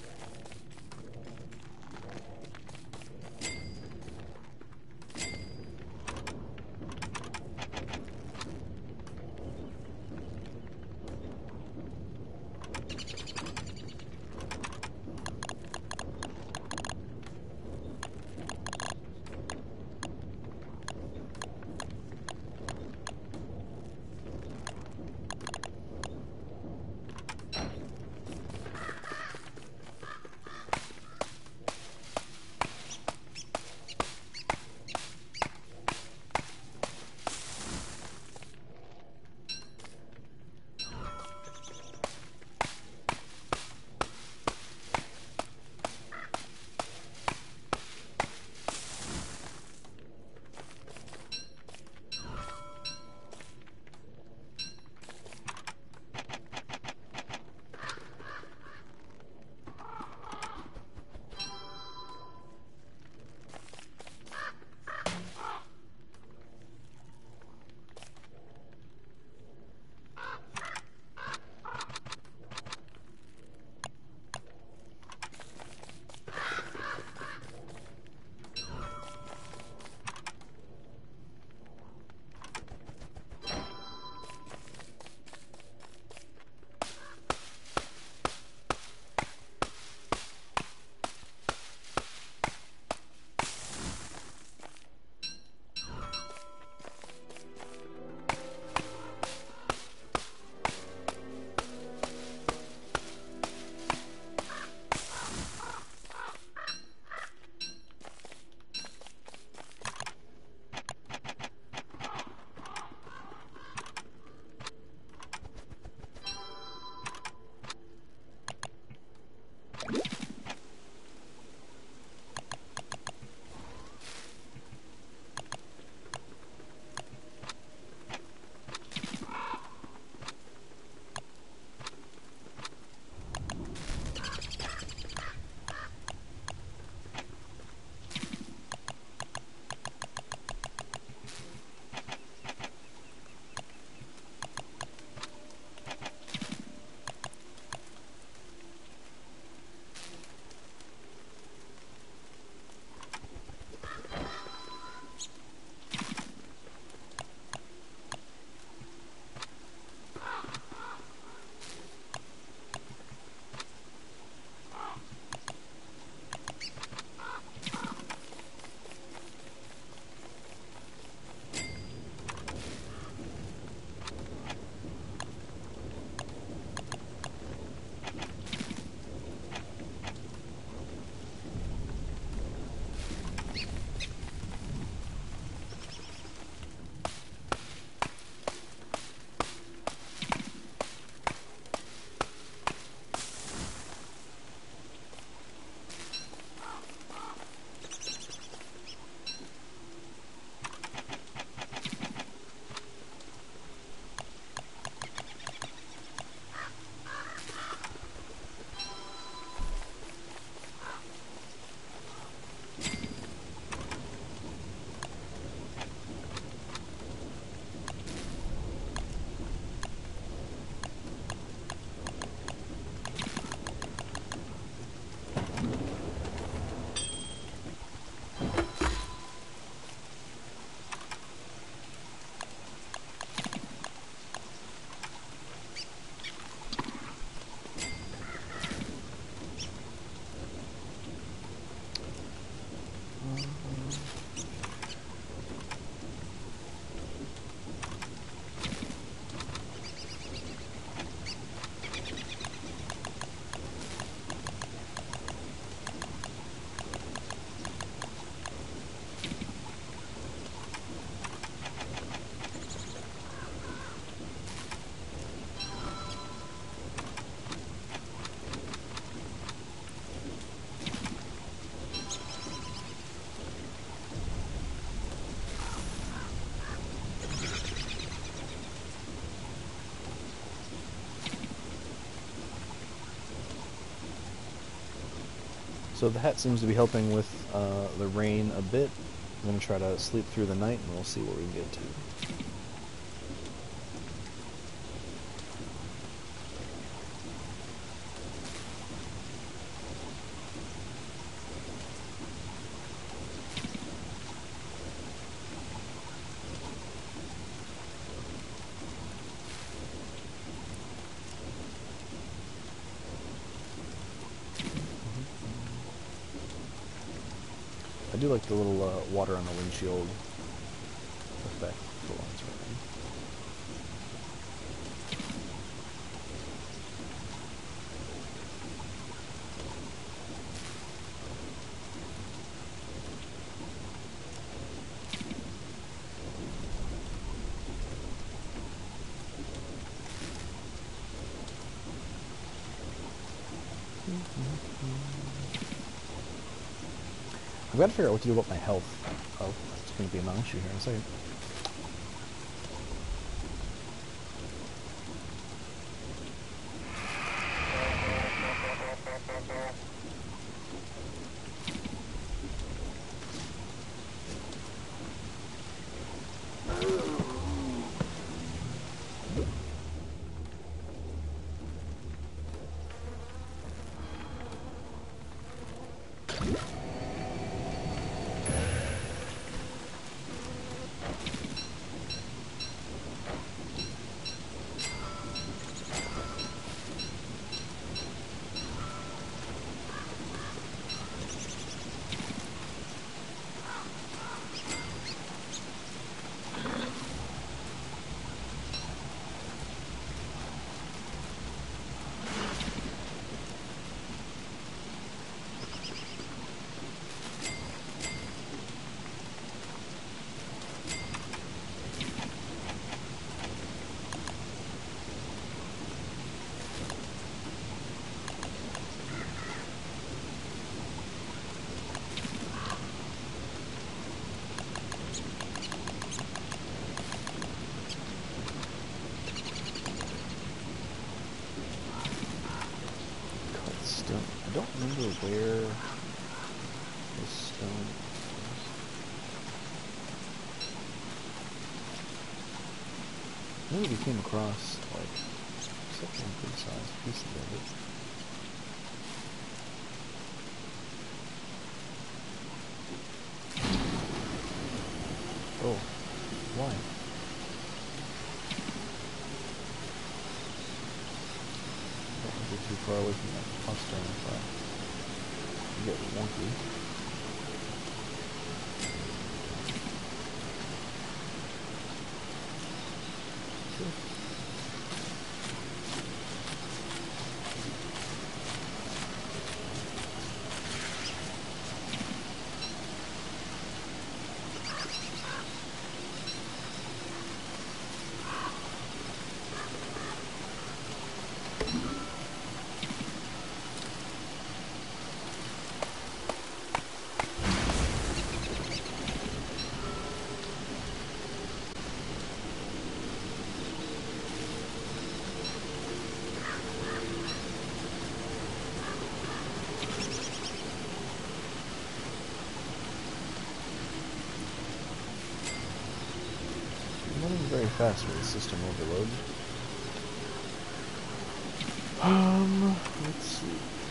Speaker 1: So the hat seems to be helping with uh, the rain a bit. I'm going to try to sleep through the night and we'll see what we can get to. I do like the little uh, water on the windshield effect for when it's raining. I've got to figure out what to do about my health. Oh, it's going to be a non-issue here in a second. I don't remember where the stone is. Maybe we came across, like, such a good sized piece of it. Oh, why? Don't get too far away from that cluster if I get wonky. Very fast with the system overload. Um, let's see.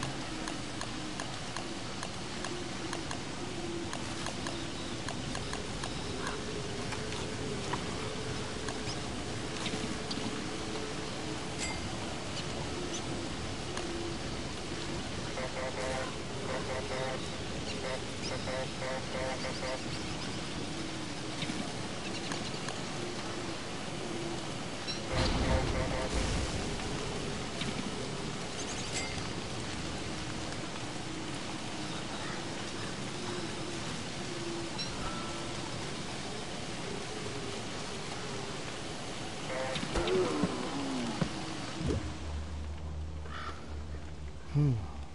Speaker 1: Hmm.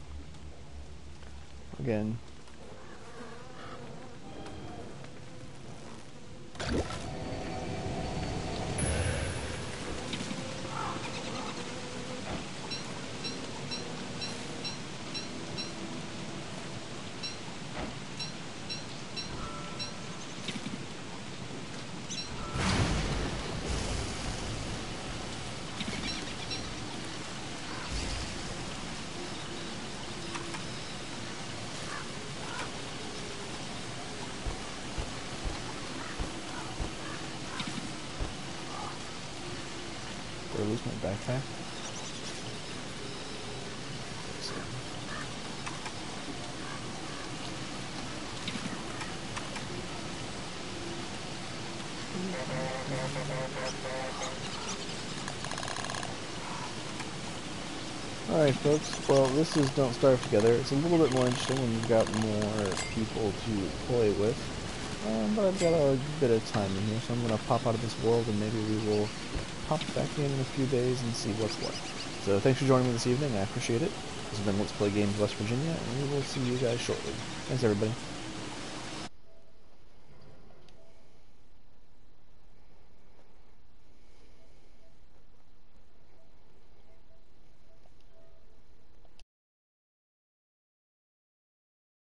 Speaker 1: Again. Did I lose my backpack? Alright folks, well this is Don't Starve Together. It's a little bit more interesting when you've got more people to play with. Um, but I've got a bit of time in here, so I'm going to pop out of this world and maybe we will pop back in in a few days and see what's what. So thanks for joining me this evening, I appreciate it. This has been Let's Play Games West Virginia, and we will see you guys shortly. Thanks everybody.